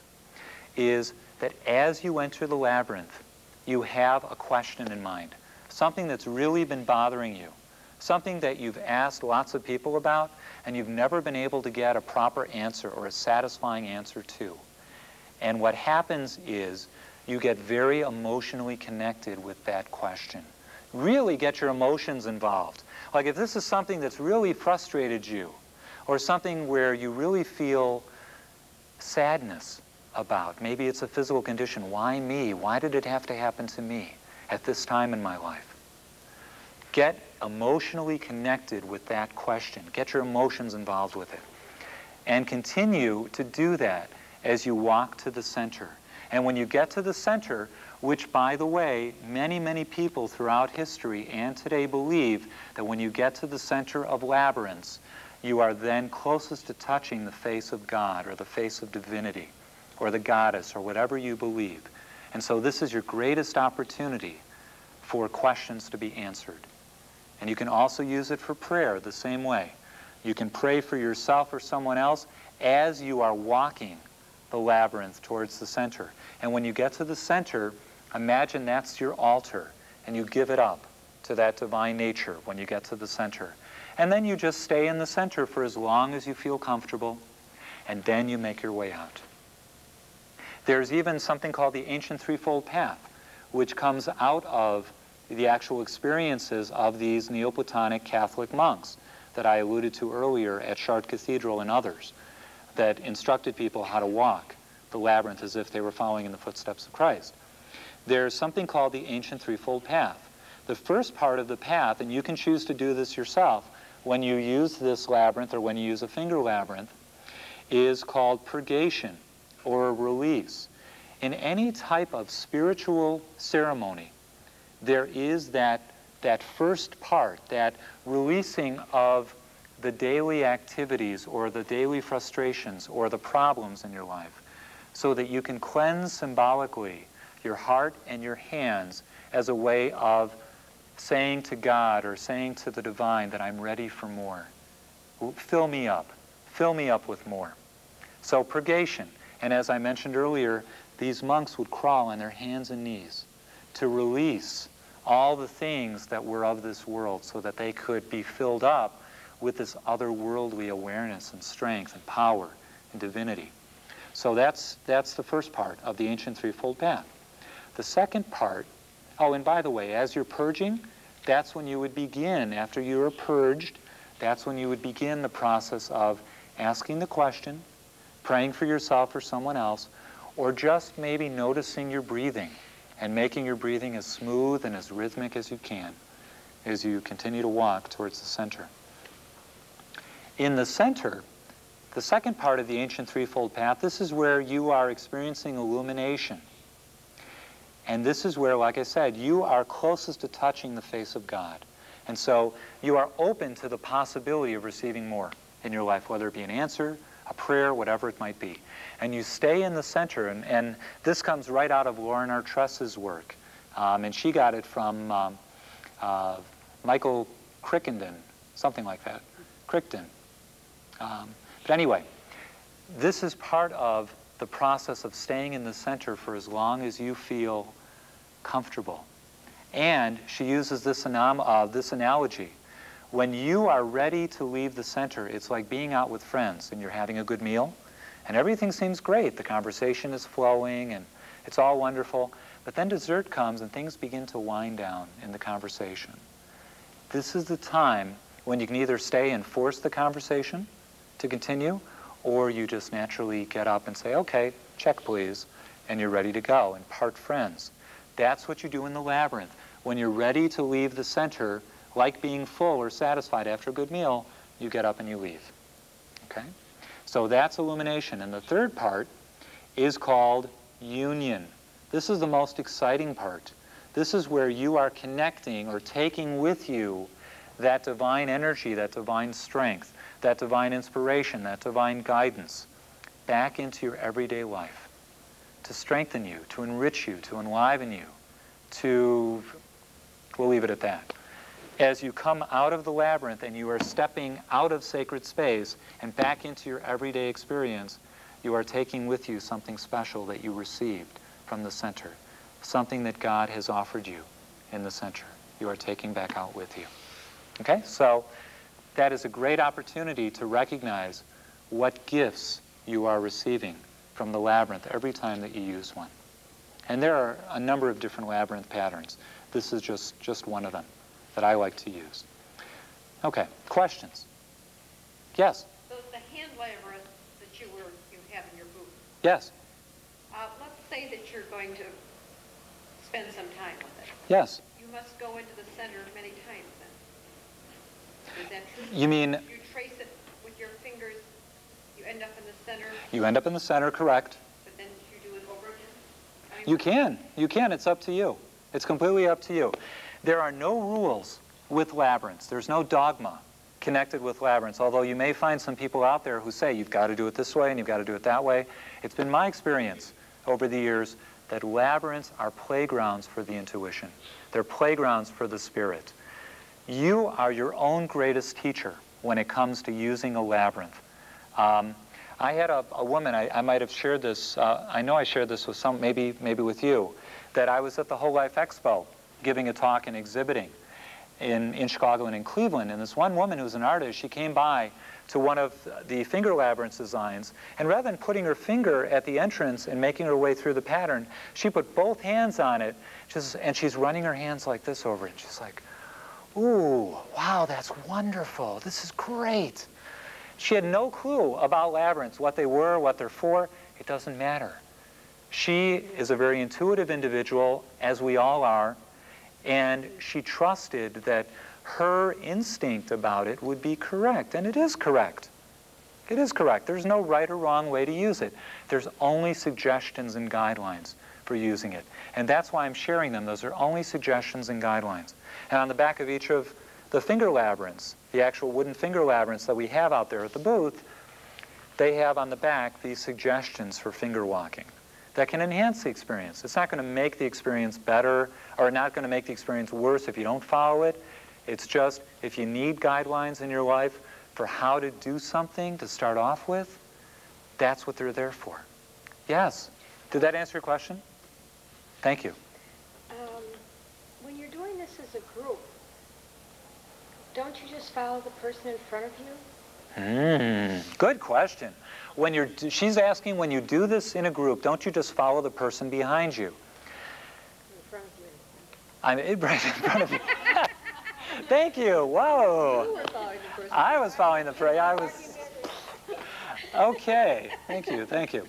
is that as you enter the labyrinth, you have a question in mind, something that's really been bothering you, something that you've asked lots of people about and you've never been able to get a proper answer or a satisfying answer to. And what happens is you get very emotionally connected with that question. Really get your emotions involved. Like if this is something that's really frustrated you, or something where you really feel sadness about, maybe it's a physical condition. Why me? Why did it have to happen to me at this time in my life? Get emotionally connected with that question. Get your emotions involved with it. And continue to do that as you walk to the center. And when you get to the center, which, by the way, many, many people throughout history and today believe that when you get to the center of labyrinths, you are then closest to touching the face of God or the face of divinity or the goddess or whatever you believe. And so this is your greatest opportunity for questions to be answered. And you can also use it for prayer the same way. You can pray for yourself or someone else as you are walking the labyrinth towards the center. And when you get to the center, imagine that's your altar, and you give it up to that divine nature when you get to the center. And then you just stay in the center for as long as you feel comfortable, and then you make your way out. There's even something called the ancient threefold path, which comes out of the actual experiences of these Neoplatonic Catholic monks that I alluded to earlier at Chartres Cathedral and others, that instructed people how to walk the labyrinth as if they were following in the footsteps of Christ. There's something called the ancient threefold path. The first part of the path, and you can choose to do this yourself when you use this labyrinth or when you use a finger labyrinth, is called purgation or release. In any type of spiritual ceremony, there is that first part, that releasing of the daily activities or the daily frustrations or the problems in your life, so that you can cleanse symbolically your heart and your hands as a way of saying to God or saying to the divine that I'm ready for more. Fill me up with more. So purgation. And as I mentioned earlier, these monks would crawl on their hands and knees to release all the things that were of this world so that they could be filled up with this otherworldly awareness and strength and power and divinity. So that's the first part of the ancient threefold path. The second part, oh, and by the way, as you're purging, that's when you would begin, after you are purged, that's when you would begin the process of asking the question, praying for yourself or someone else, or just maybe noticing your breathing and making your breathing as smooth and as rhythmic as you can as you continue to walk towards the center. In the center, the second part of the ancient threefold path, this is where you are experiencing illumination. And this is where, like I said, you are closest to touching the face of God. And so you are open to the possibility of receiving more in your life, whether it be an answer, a prayer, whatever it might be. And you stay in the center, and this comes right out of Lauren Artress's work. And she got it from Michael Crickenden, something like that, Crichton. But anyway, this is part of the process of staying in the center for as long as you feel comfortable. And she uses this analogy. When you are ready to leave the center, it's like being out with friends and you're having a good meal, And everything seems great. The conversation is flowing and it's all wonderful. But then dessert comes and things begin to wind down in the conversation. This is the time when you can either stay and force the conversation to continue, or you just naturally get up and say, okay, check please, and you're ready to go and part friends. That's what you do in the labyrinth. When you're ready to leave the center, like being full or satisfied after a good meal, you get up and you leave. Okay? So that's illumination. And the third part is called union. This is the most exciting part. This is where you are connecting or taking with you that divine energy, that divine strength, that divine inspiration, that divine guidance back into your everyday life to strengthen you, to enrich you, to enliven you, we'll leave it at that. As you come out of the labyrinth and you are stepping out of sacred space and back into your everyday experience, you are taking with you something special that you received from the center, something that God has offered you in the center. You are taking back out with you. Okay, so that is a great opportunity to recognize what gifts you are receiving from the labyrinth every time that you use one. And there are a number of different labyrinth patterns. This is just one of them that I like to use. Okay, questions? Yes? So the hand labyrinth that you have in your booth, Yes? let's say that you're going to spend some time with it. Yes. You must go into the center many times then. Is that true? You mean... You trace it with your fingers, you end up in the center, You end up in the center, correct. but then you do it over again? I mean, You can. It's up to you. It's completely up to you. There are no rules with labyrinths. There's no dogma connected with labyrinths, although you may find some people out there who say you've got to do it this way and you've got to do it that way. It's been my experience over the years that labyrinths are playgrounds for the intuition. They're playgrounds for the spirit. You are your own greatest teacher when it comes to using a labyrinth. I had a woman, I might have shared this, I know I shared this with maybe with you, that I was at the Whole Life Expo giving a talk and exhibiting in Chicago and in Cleveland. And this one woman who's an artist, she came by to one of the finger labyrinth designs, and rather than putting her finger at the entrance and making her way through the pattern, she put both hands on it, and she's running her hands like this over it. And she's like, ooh, wow, that's wonderful. This is great. She had no clue about labyrinths, what they were, what they're for. It doesn't matter. She is a very intuitive individual, as we all are, and she trusted that her instinct about it would be correct, and it is correct. It is correct. There's no right or wrong way to use it. There's only suggestions and guidelines for using it, and that's why I'm sharing them. Those are only suggestions and guidelines. And on the back of each of the finger labyrinths, the actual wooden finger labyrinths that we have out there at the booth, they have on the back these suggestions for finger walking that can enhance the experience. It's not going to make the experience better or not going to make the experience worse if you don't follow it. It's just if you need guidelines in your life for how to do something to start off with, that's what they're there for. Yes? Did that answer your question? Thank you. When you're doing this as a group, don't you just follow the person in front of you? Good question. She's asking, when you do this in a group, don't you just follow the person behind you? In front of you. I'm right in front of you. Thank you. Whoa. You were following the person. I was following the person. Okay. Thank you. Thank you.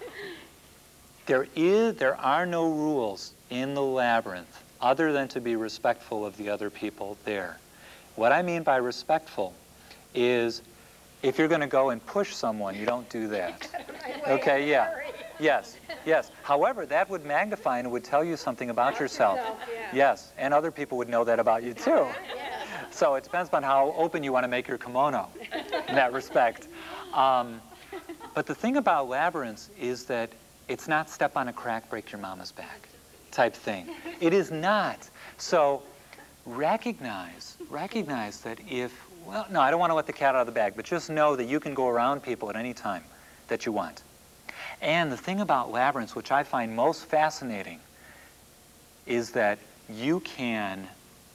There are no rules in the labyrinth other than to be respectful of the other people there. What I mean by respectful is if you're going to go and push someone, you don't do that. Okay, yeah. Yes, yes. However, that would magnify and it would tell you something about yourself. Yes, and other people would know that about you too. So it depends on how open you want to make your kimono in that respect. But the thing about labyrinths is that it's not step on a crack, break your mama's back type thing. It is not. So recognize that well, no, I don't want to let the cat out of the bag, but just know that you can go around people at any time that you want. And the thing about labyrinths, which I find most fascinating, is that you can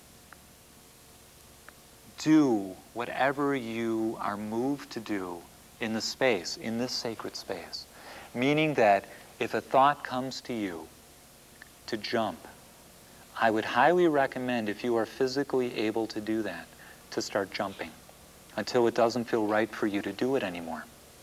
do whatever you are moved to do in the space, in this sacred space. Meaning that if a thought comes to you to jump, I would highly recommend, if you are physically able to do that, to start jumping until it doesn't feel right for you to do it anymore.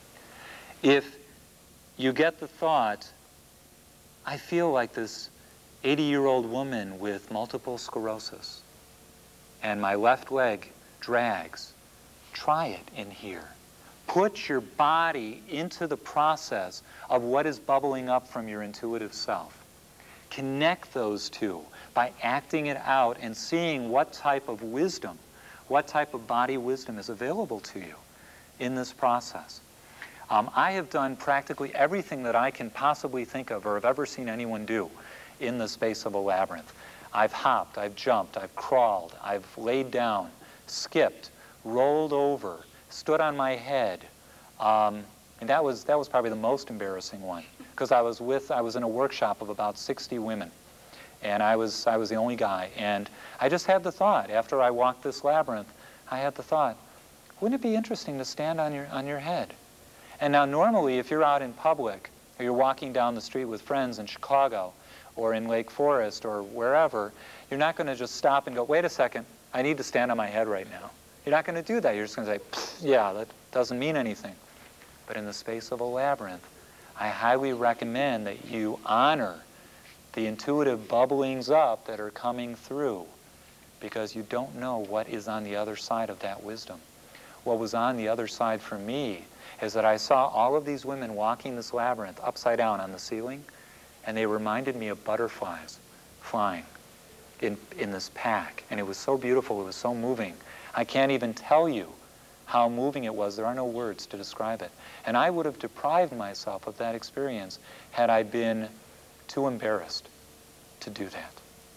If you get the thought, I feel like this 80-year-old woman with multiple sclerosis, and my left leg drags, try it in here. Put your body into the process of what is bubbling up from your intuitive self. Connect those two by acting it out and seeing what type of wisdom, what type of body wisdom is available to you in this process. I have done practically everything that I can possibly think of or have ever seen anyone do in the space of a labyrinth. I've hopped, I've jumped, I've crawled, I've laid down, skipped, rolled over, stood on my head. And that was probably the most embarrassing one, because I was in a workshop of about 60 women, and I was the only guy. And I just had the thought, after I walked this labyrinth, I had the thought, wouldn't it be interesting to stand on your head? And now normally, if you're out in public, or you're walking down the street with friends in Chicago, or in Lake Forest, or wherever, you're not going to just stop and go, wait a second, I need to stand on my head right now. You're not going to do that. You're just going to say, yeah, that doesn't mean anything. But in the space of a labyrinth, I highly recommend that you honor the intuitive bubblings up that are coming through, because you don't know what is on the other side of that wisdom. What was on the other side for me is that I saw all of these women walking this labyrinth upside down on the ceiling, and they reminded me of butterflies flying in this pack. And it was so beautiful, it was so moving. I can't even tell you how moving it was. There are no words to describe it. And I would have deprived myself of that experience had I been too embarrassed to do that.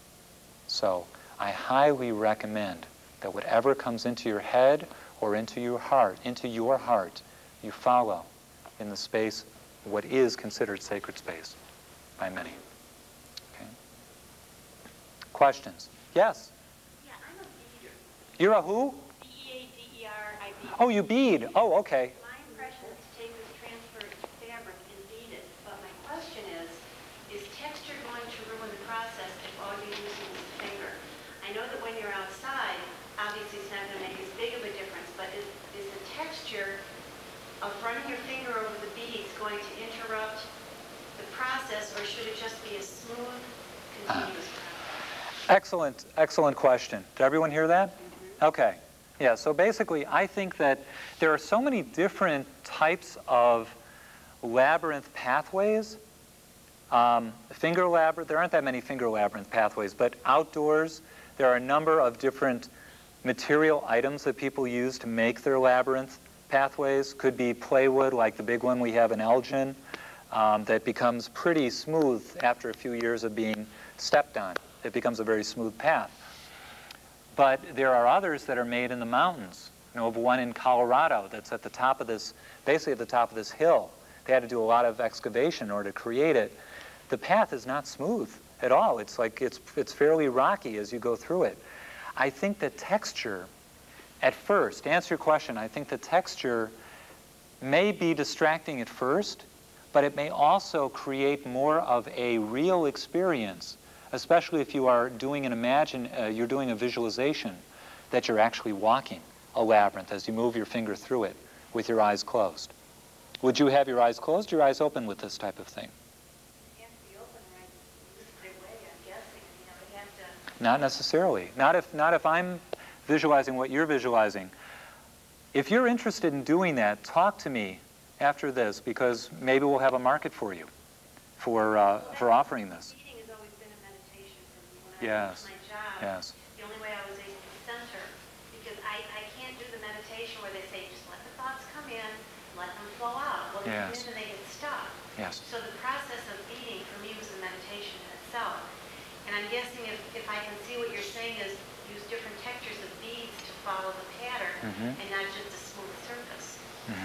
So I highly recommend that whatever comes into your head or into your heart, you follow in the space, what is considered sacred space by many. Okay. Questions? Yes? Yeah, I'm a beader. You're a who? B-E-A-D-E-R, I bead. Oh, you bead. Oh, okay. My impression is to take this transferred fabric and bead it, but my question is texture going to ruin the process if all you're using is a finger? I know that when you're outside, obviously it's not going to make as big of a difference, but is the texture of running your finger over the beads going to interrupt the process, or should it just be a smooth, continuous process? Excellent question. Did everyone hear that? Mm-hmm. Okay. Yeah, so basically I think that there are so many different types of labyrinth pathways. Finger labyrinth, there aren't that many finger labyrinth pathways, but outdoors there are a number of different material items that people use to make their labyrinth pathways. Could be plywood, like the big one we have in Elgin, that becomes pretty smooth after a few years of being stepped on. It becomes a very smooth path. But there are others that are made in the mountains. I know of one in Colorado that's at the top of this, basically at the top of this hill. They had to do a lot of excavation in order to create it. The path is not smooth at all. It's like it's fairly rocky as you go through it. I think the texture, at first, to answer your question, I think the texture may be distracting at first, but it may also create more of a real experience, especially if you are doing you're doing a visualization that you're actually walking a labyrinth as you move your finger through it with your eyes closed. Would you have your eyes closed, your eyes open with this type of thing? They have to be open right this way, I'm guessing. You know, they have to... Not necessarily. Not if I'm visualizing what you're visualizing. If you're interested in doing that, talk to me after this, because maybe we'll have a market for you for offering this. Reading has always been a meditation for me. When I was my job, yes. The only way I was able to center, because I can't do the meditation where they say, just let the thoughts come in, let them flow out. Well, they come in and they get stuck. Yes. So the process of beading for me was a meditation in itself. And I'm guessing if I can see what you're saying is use different textures of beads to follow the pattern, and not just a smooth surface.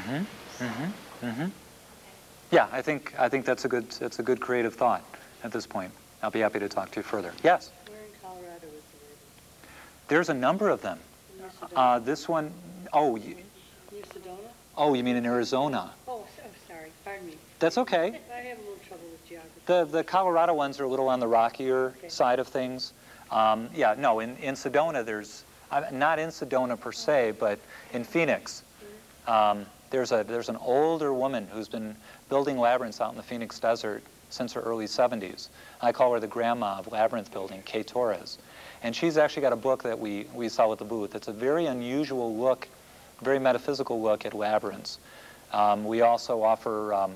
Okay. Yeah, I think that's a good creative thought at this point. I'll be happy to talk to you further. Yes? Where in Colorado is the river? There's a number of them. Near Sedona? This one, oh, Near Sedona? Oh, you mean in Arizona? Oh, sorry, pardon me. That's okay. I have a little trouble with geography. The Colorado ones are a little on the rockier Okay. side of things. Yeah, no, in Sedona there's, not in Sedona per se, but in Phoenix, there's an older woman who's been building labyrinths out in the Phoenix desert since her early 70s. I call her the grandma of labyrinth building, Kay Torres. And she's actually got a book that we sell at the booth. It's a very unusual look, very metaphysical look at labyrinths. We also offer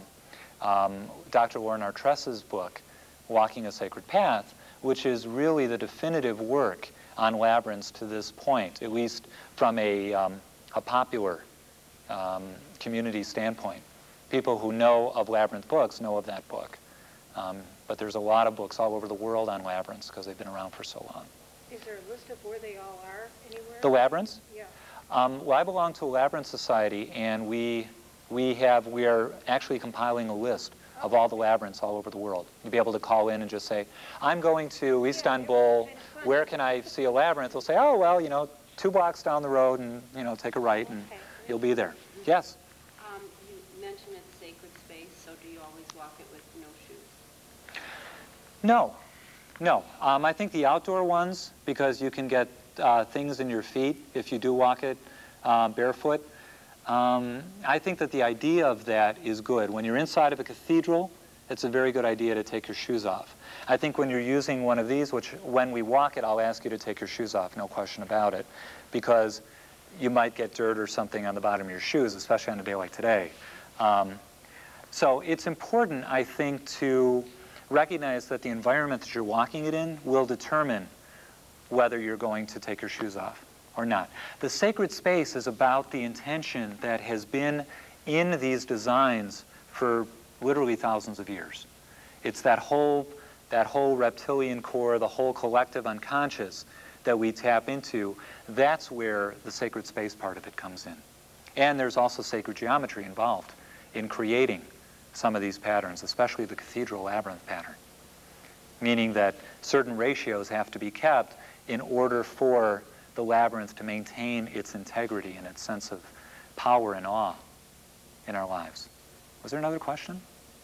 Dr. Lauren Artress's book, Walking a Sacred Path, which is really the definitive work on labyrinths to this point, at least from a popular community standpoint. People who know of labyrinth books know of that book. But there's a lot of books all over the world on labyrinths because they've been around for so long. Is there a list of where they all are anywhere? The labyrinths? Yeah. Well, I belong to a labyrinth society, and we are actually compiling a list of all the labyrinths all over the world. You'll be able to call in and just say, I'm going to Istanbul, where can I see a labyrinth? They'll say, oh, well, 2 blocks down the road and, take a right and you'll be there. Yes? You mentioned it's sacred space, so do you always walk it with no shoes? No. No. I think the outdoor ones, because you can get things in your feet if you do walk it barefoot. I think that the idea of that is good. When you're inside of a cathedral, it's a very good idea to take your shoes off. I think when you're using one of these, which when we walk it, I'll ask you to take your shoes off, no question about it, because you might get dirt or something on the bottom of your shoes, especially on a day like today. So it's important, I think, to recognize that the environment that you're walking it in will determine whether you're going to take your shoes off or not. The sacred space is about the intention that has been in these designs for literally thousands of years. It's that whole reptilian core, the whole collective unconscious that we tap into. That's where the sacred space part of it comes in. And there's also sacred geometry involved in creating some of these patterns, especially the cathedral labyrinth pattern, meaning that certain ratios have to be kept in order for the labyrinth to maintain its integrity and its sense of power and awe in our lives. Was there another question?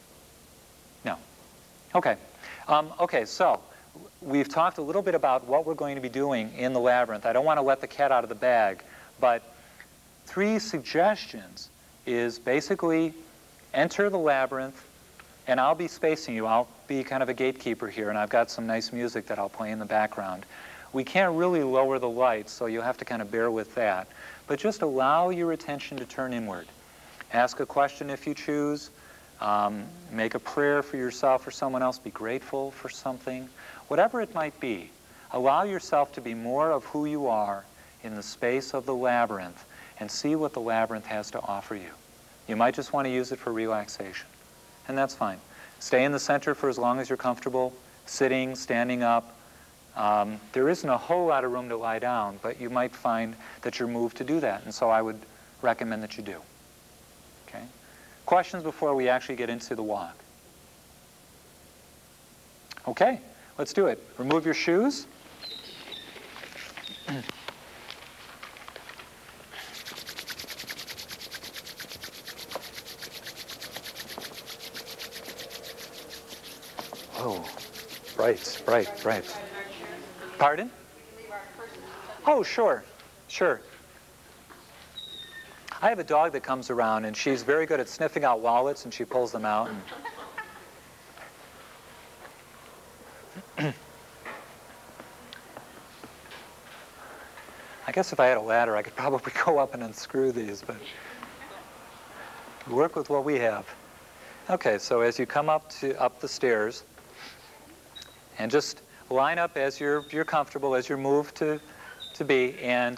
No. Okay. Okay, so we've talked a little bit about what we're going to be doing in the labyrinth. I don't want to let the cat out of the bag, but 3 suggestions is basically enter the labyrinth, and I'll be spacing you. I'll be kind of a gatekeeper here, and I've got some nice music that I'll play in the background. We can't really lower the lights, so you'll have to kind of bear with that. But just allow your attention to turn inward. Ask a question if you choose. Make a prayer for yourself or someone else. Be grateful for something. Whatever it might be, allow yourself to be more of who you are in the space of the labyrinth and see what the labyrinth has to offer you. You might just want to use it for relaxation, and that's fine. Stay in the center for as long as you're comfortable, sitting, standing up. There isn't a whole lot of room to lie down, but you might find that you're moved to do that, and so I would recommend that you do. Okay? Questions before we actually get into the walk? Okay, let's do it. Remove your shoes. Oh, bright, bright, bright. Pardon? Oh, sure, sure. I have a dog that comes around, and she's very good at sniffing out wallets, and she pulls them out. And I guess if I had a ladder, I could probably go up and unscrew these, but work with what we have. Okay, so as you come up the stairs, and just line up as you're comfortable, as you're moved to be, and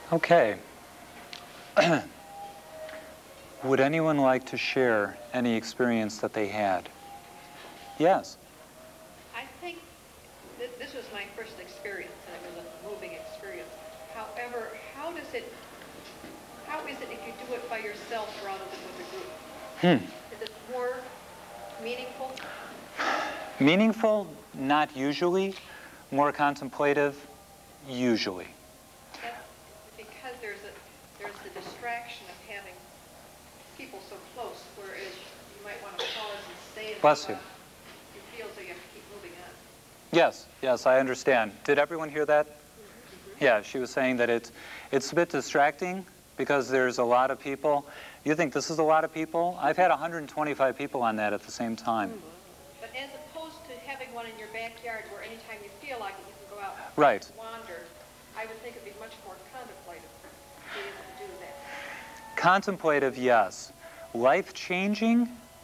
Okay. Would anyone like to share any experience that they had? Yes. I think this was my first experience, and it was a moving experience. However, how is it if you do it by yourself rather than with a group? Is it more meaningful? Meaningful? Not usually. More contemplative? Usually. That's because there's the distraction of having people so close, whereas you might want to pause and stay in Bless you. You feel so you have to keep moving on. Yes, yes, I understand. Did everyone hear that? Yeah, she was saying that it's a bit distracting because there's a lot of people. You think this is a lot of people? I've had 125 people on that at the same time. But as opposed to having one in your backyard where anytime you feel like it, you can go out Right. and wander, I would think it'd be much more contemplative to be able to do that. Contemplative, yes. Life-changing,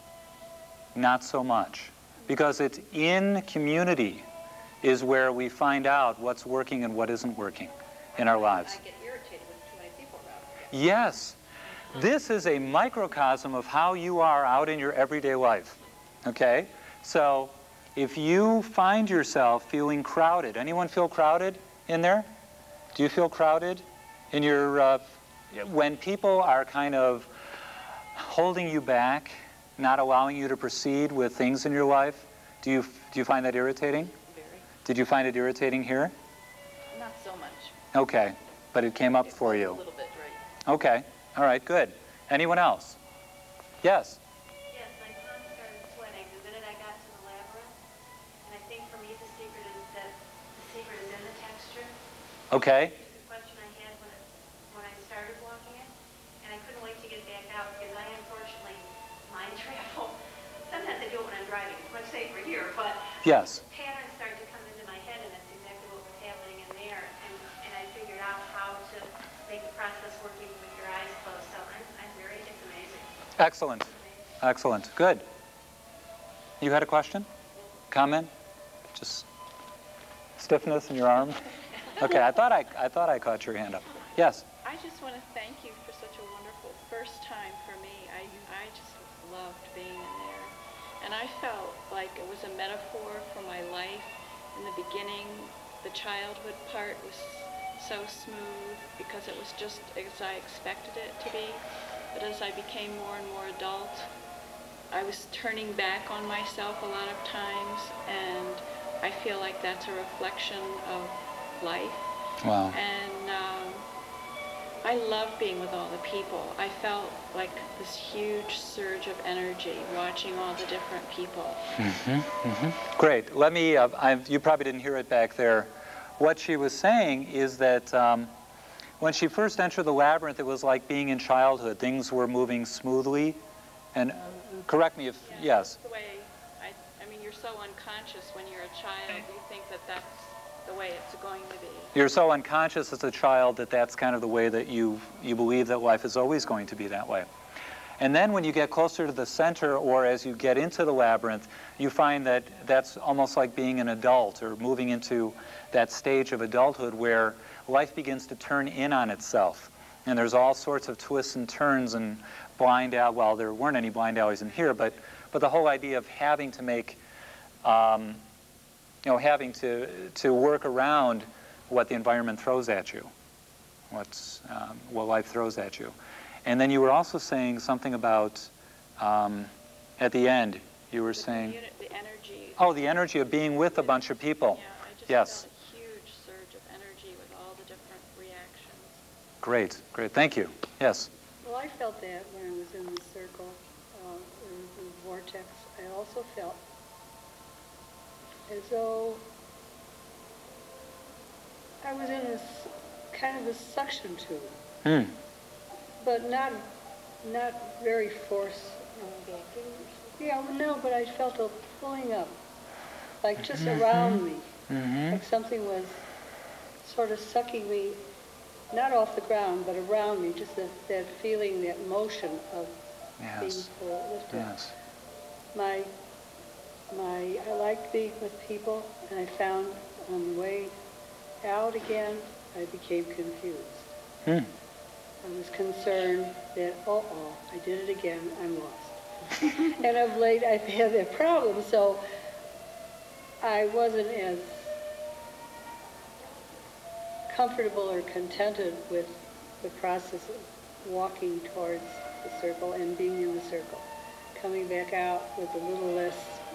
not so much. Because it's in community is where we find out what's working and what isn't working in our lives. I get irritated with too many people around. Yes. This is a microcosm of how you are out in your everyday life. Okay? So if you find yourself feeling crowded, anyone feel crowded in there? Do you feel crowded in your, when people are kind of holding you back, not allowing you to proceed with things in your life, do you find that irritating? Very. Did you find it irritating here? Not so much. Okay, but it came up for you. A little bit, right. Okay, all right, good. Anyone else? Yes? Yes, my palms started sweating the minute I got to the labyrinth. And I think for me the secret is that the secret is in the texture. Okay. It's a question I had when I started walking it. And I couldn't wait to get back out because I unfortunately mind travel. Sometimes I do it when I'm driving. It's much safer here, but Yes. patterns start to come into my head, and that's exactly what was happening in there. And I figured out how to make the process work even with your eyes closed. So it's amazing. Excellent. Excellent. Good. You had a question? Comment? Just stiffness in your arm? Okay, I thought I caught your hand up. Yes. I just want to thank you for such a wonderful first time for me. I just loved being in there. And I felt like it was a metaphor for my life. In the beginning, the childhood part was so smooth because it was just as I expected it to be. But as I became more and more adult, I was turning back on myself a lot of times, and I feel like that's a reflection of life. Wow. And I love being with all the people. I felt like this huge surge of energy watching all the different people. Great. Let me, you probably didn't hear it back there. What she was saying is that when she first entered the labyrinth, it was like being in childhood. Things were moving smoothly. And correct me if, yes. That's the way, I mean, you're so unconscious when you're a child. You think that that's the way it's going to be. You're so unconscious as a child that that's kind of the way that you believe that life is always going to be that way. And then when you get closer to the center, or as you get into the labyrinth, you find that that's almost like being an adult or moving into that stage of adulthood where life begins to turn in on itself. And there's all sorts of twists and turns and blind alleys. Well, there weren't any blind alleys in here, but the whole idea of having to make, having to work around what the environment throws at you, what life throws at you. And then you were also saying something about, at the end, you were saying... The energy. Oh, the energy of being with a bunch of people. Yeah, I yes. just felt a huge surge of energy with all the different reactions. Great, great. Thank you. Yes. Well, I felt that when I was in the circle, in the vortex. I also felt as though I was in this kind of a suction tube. But not very force. Yeah, no, but I felt a pulling up, like just around me, like something was sort of sucking me, not off the ground, but around me, just that feeling, that motion of being lifted. Yes. I like being with people, and I found on the way out again, I became confused. I was concerned that, I did it again, I'm lost. And of late, I've had that problem, so I wasn't as comfortable or contented with the process of walking towards the circle and being in the circle. Coming back out with a little less,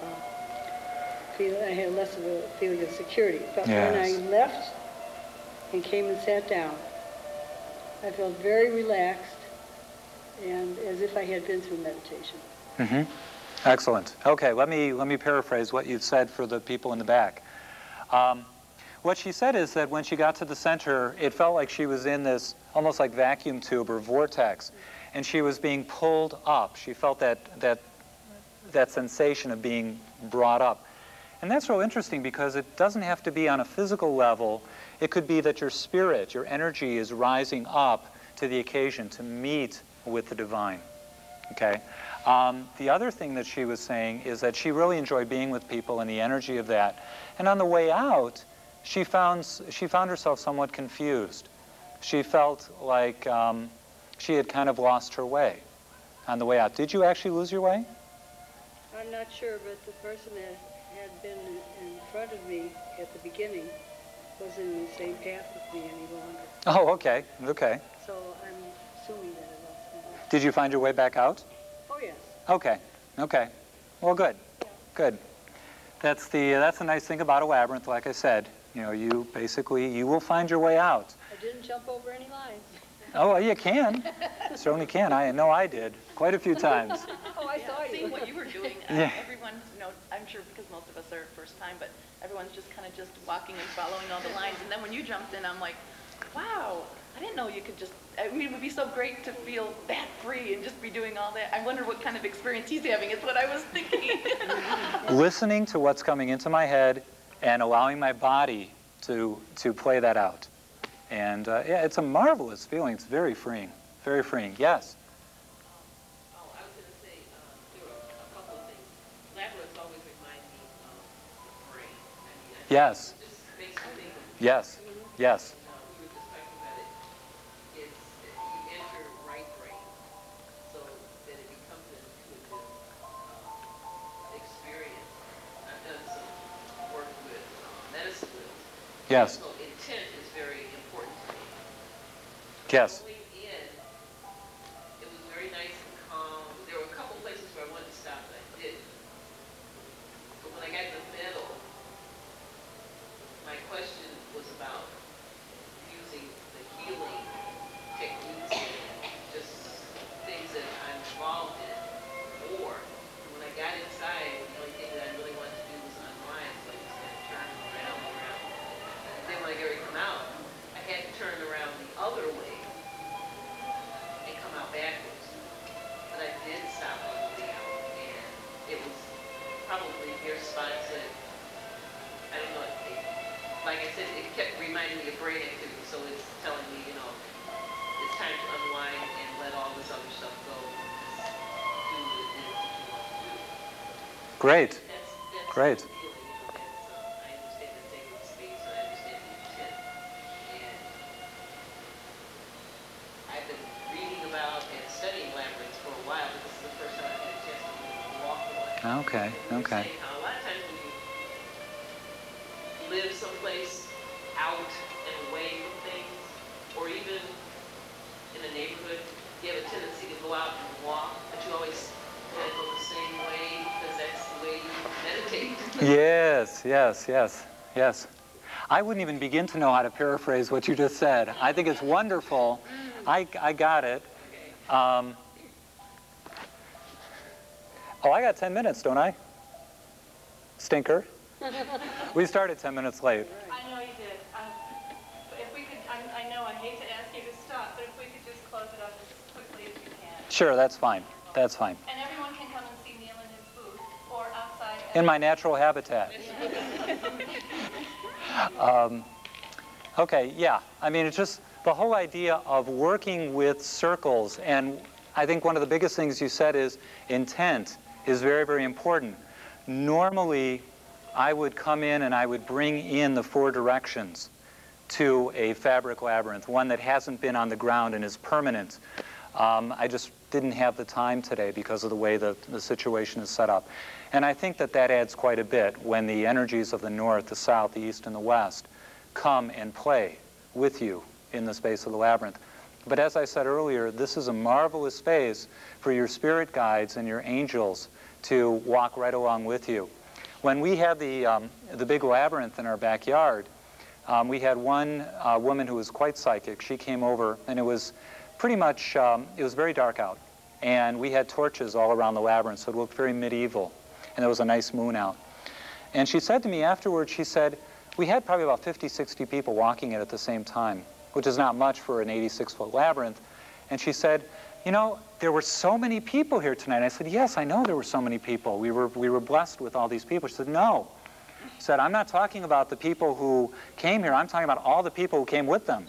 I had less of a feeling of security. But when I left and came and sat down, I felt very relaxed and as if I had been through meditation. Mm-hmm. Excellent. Okay, let me paraphrase what you said for the people in the back. What she said is that when she got to the center, it felt like she was in this almost like vacuum tube or vortex, and she was being pulled up. She felt that sensation of being brought up. And that's real interesting because it doesn't have to be on a physical level. It could be that your spirit, your energy is rising up to the occasion to meet with the divine. Okay? The other thing that she was saying is that she really enjoyed being with people and the energy of that. And on the way out, she found herself somewhat confused. She felt like she had kind of lost her way on the way out. Did you actually lose your way? I'm not sure, but the person that had been in front of me at the beginning wasn't in the same path with me any longer. Oh, okay, okay. So I'm assuming that I lost my way. Did you find your way back out? Oh, yes. Okay, okay. Well, good, good. That's the nice thing about a labyrinth, like I said. You know, you will find your way out. I didn't jump over any lines. Oh, well, you can. Certainly can. I know I did quite a few times. Oh, I saw you. Seeing what you were doing, Yeah. everyone, I'm sure because most of us are first time, but everyone's just kind of just walking and following all the lines. And then when you jumped in, I'm like, wow, I didn't know you could just, I mean, it would be so great to feel that free and just be doing all that. I wonder what kind of experience he's having is what I was thinking. Listening to what's coming into my head and allowing my body to play that out. And yeah, it's a marvelous feeling. It's very freeing. Very freeing. Yes? I was going to say, there were a couple of things. Labyrinths always remind me of the brain. Yes. It just makes me think of Yes. Yes. we were just talking about it. It's, you enter right brain so that it becomes an intuitive experience. I've done some work with medicine wheels. Yes. So intent is very important to me. Yes. Going in, it was very nice and calm. There were a couple places where I wanted to stop, but I didn't. But when I got in the middle, my question was about using the healing techniques and just things that I'm involved in. Or when I got inside, the only thing that I really wanted to do was unwind, so I just kind of turned around and around. And then when I got ready to come out, I had to turn around the other way and come out backwards. But I did stop on the way out, and it was probably your spots that, I don't know, like I said, it kept reminding me of brain activity, so it's telling me, it's time to unwind and let all this other stuff go. Just do what it is that you want to do. Great. That's Great. the feeling, I understand the sacred space, I understand the intent. And I've been reading about and studying labyrinths for a while, but this is the first time I've had a chance to really walk one. Okay, And okay. saying how a lot of times when you live someplace out and away from things, or even in a neighborhood, you have a tendency to go out and walk, but you always kind of go the same way because that's the way you meditate. Yes, yes, yes, yes. I wouldn't even begin to know how to paraphrase what you just said. I think it's wonderful. I got it. Oh, I got 10 minutes, don't I? Stinker. We started 10 minutes late. I know you did. If we could, I know I hate to ask you to stop, but if we could just close it up as quickly as you can. Sure, that's fine. That's fine. And everyone can come and see Neal in his booth or outside. In my natural habitat. Okay, yeah. I mean, it's just the whole idea of working with circles, and I think one of the biggest things you said is intent is very, very important. Normally, I would come in and I would bring in the 4 directions to a fabric labyrinth, one that hasn't been on the ground and is permanent. I just didn't have the time today because of the way the situation is set up. And I think that that adds quite a bit when the energies of the north, the south, the east, and the west come and play with you in the space of the labyrinth. But as I said earlier, this is a marvelous space for your spirit guides and your angels to walk right along with you. When we had the big labyrinth in our backyard, we had one woman who was quite psychic. She came over, and it was pretty much, it was very dark out. And we had torches all around the labyrinth, so it looked very medieval. And there was a nice moon out. And she said to me afterwards, she said, we had probably about 50, 60 people walking it at the same time, which is not much for an 86-foot labyrinth. And she said, you know, there were so many people here tonight. And I said, yes, I know there were so many people. We were blessed with all these people. She said, no. She said, I'm not talking about the people who came here. I'm talking about all the people who came with them.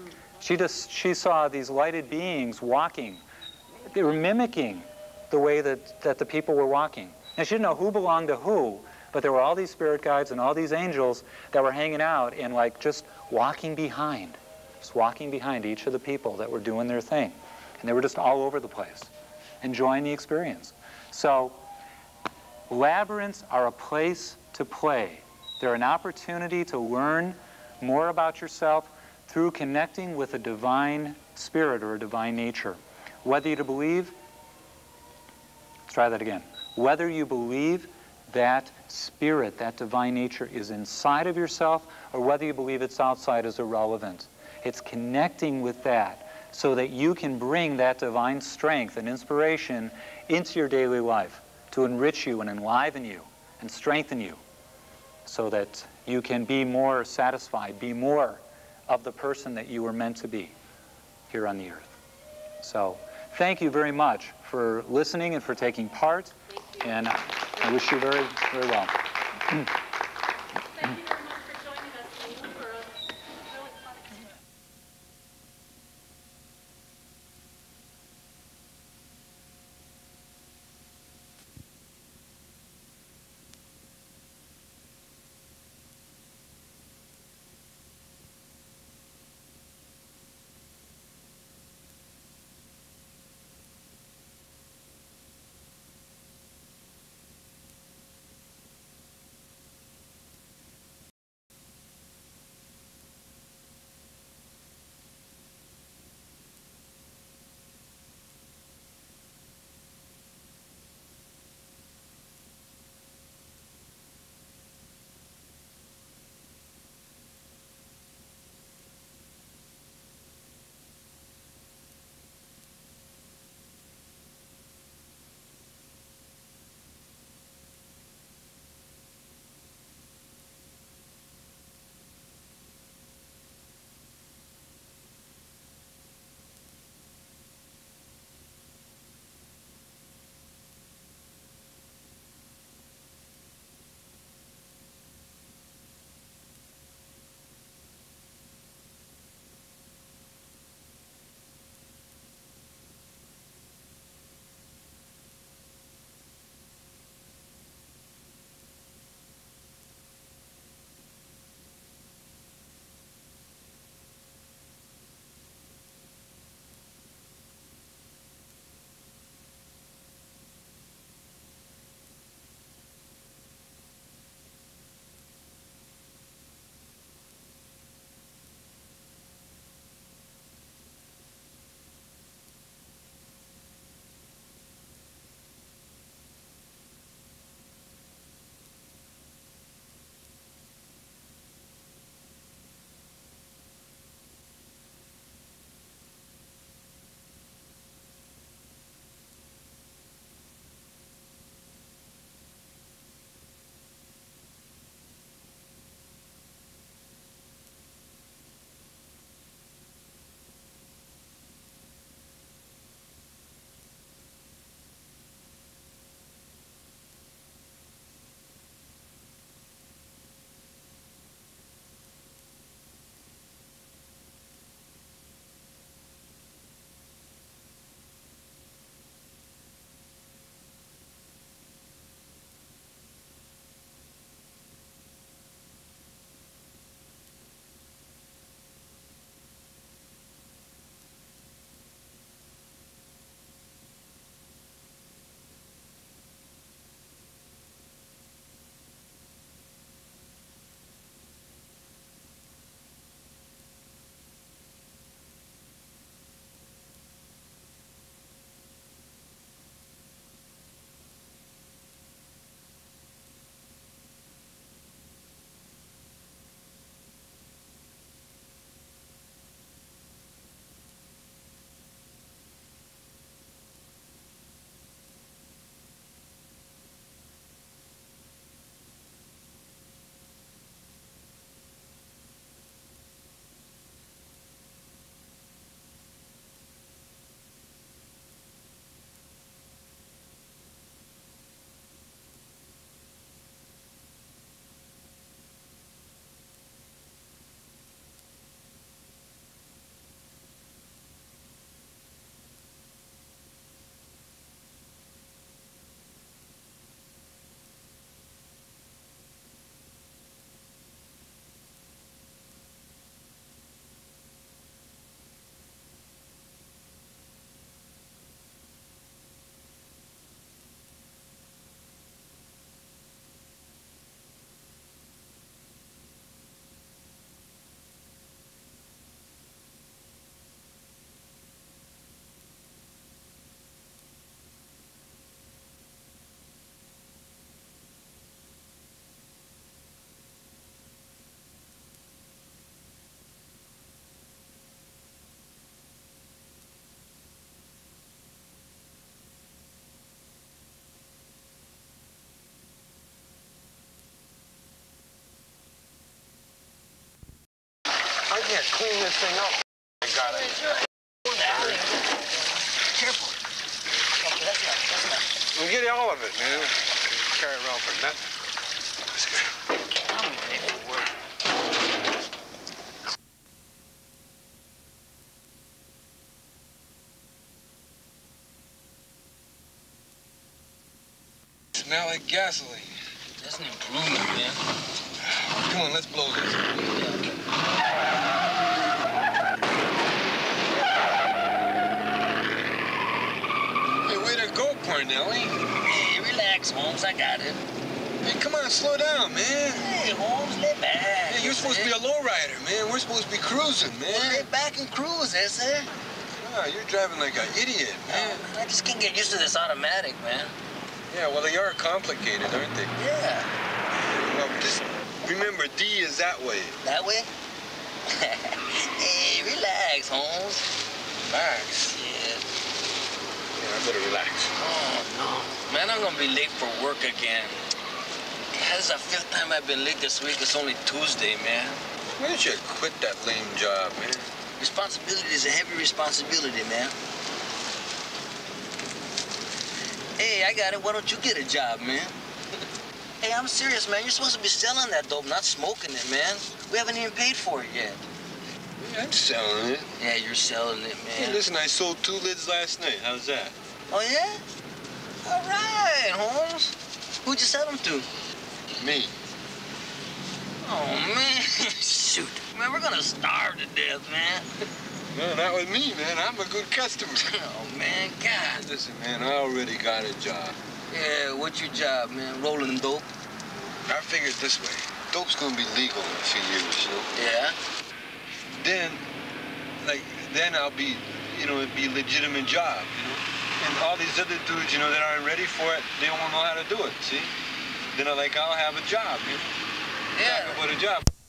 She saw these lighted beings walking. They were mimicking the way that the people were walking. And she didn't know who belonged to who, but there were all these spirit guides and all these angels that were hanging out and like just walking behind each of the people that were doing their thing. And they were just all over the place, enjoying the experience. So labyrinths are a place to play. They're an opportunity to learn more about yourself through connecting with a divine spirit or a divine nature. Whether you believe, let's try that again. Whether you believe that spirit, that divine nature is inside of yourself, or whether you believe it's outside is irrelevant. It's connecting with that so that you can bring that divine strength and inspiration into your daily life to enrich you and enliven you and strengthen you so that you can be more satisfied, be more of the person that you were meant to be here on the earth. So thank you very much for listening and for taking part, and I wish you very, very well. Thank you very much for joining us, Neal, for a really fun experience. gotta clean this thing up. I got it. Careful. Okay, that's enough. We'll get all of it, man. Carry it around for nothing. Let's go. I'm ready for work. Smell like gasoline. That's an improvement, man. Come on, let's blow this. Hey, way to go, Cornelli. Hey, relax, Holmes. I got it. Hey, come on, slow down, man. Hey, Holmes, lay back. Hey, you're supposed to be a lowrider, man. We're supposed to be cruising, man. Well, lay back and cruise, that's it. Oh, you're driving like an idiot, man. I just can't get used to this automatic, man. Yeah, well, they are complicated, aren't they? Yeah. Well, just remember, D is that way. That way? Hey, relax, Holmes. Relax. Yeah. Yeah, I better relax. Oh, no. Man, I'm gonna be late for work again. Yeah, this is the 5th time I've been late this week. It's only Tuesday, man. Why don't you quit that lame job, man? Responsibility is a heavy responsibility, man. Hey, I got it. Why don't you get a job, man? Hey, I'm serious, man. You're supposed to be selling that dope, not smoking it, man. We haven't even paid for it yet. Yeah, I'm selling it. Yeah, you're selling it, man. Hey, listen, I sold 2 lids last night. How's that? Oh, yeah? All right, Holmes. Who'd you sell them to? Me. Oh, man. Shoot. Man, we're gonna starve to death, man. No, not with me, man. I'm a good customer. Oh, man, God. Listen, man, I already got a job. Yeah, what's your job, man? Rolling dope? I figured this way. Dope's gonna be legal in a few years, you know? Yeah? Then I'll be, it'd be a legitimate job, you know? And all these other dudes, that aren't ready for it, they won't know how to do it, see? Then I'll have a job, you know? Yeah. Talk about a job.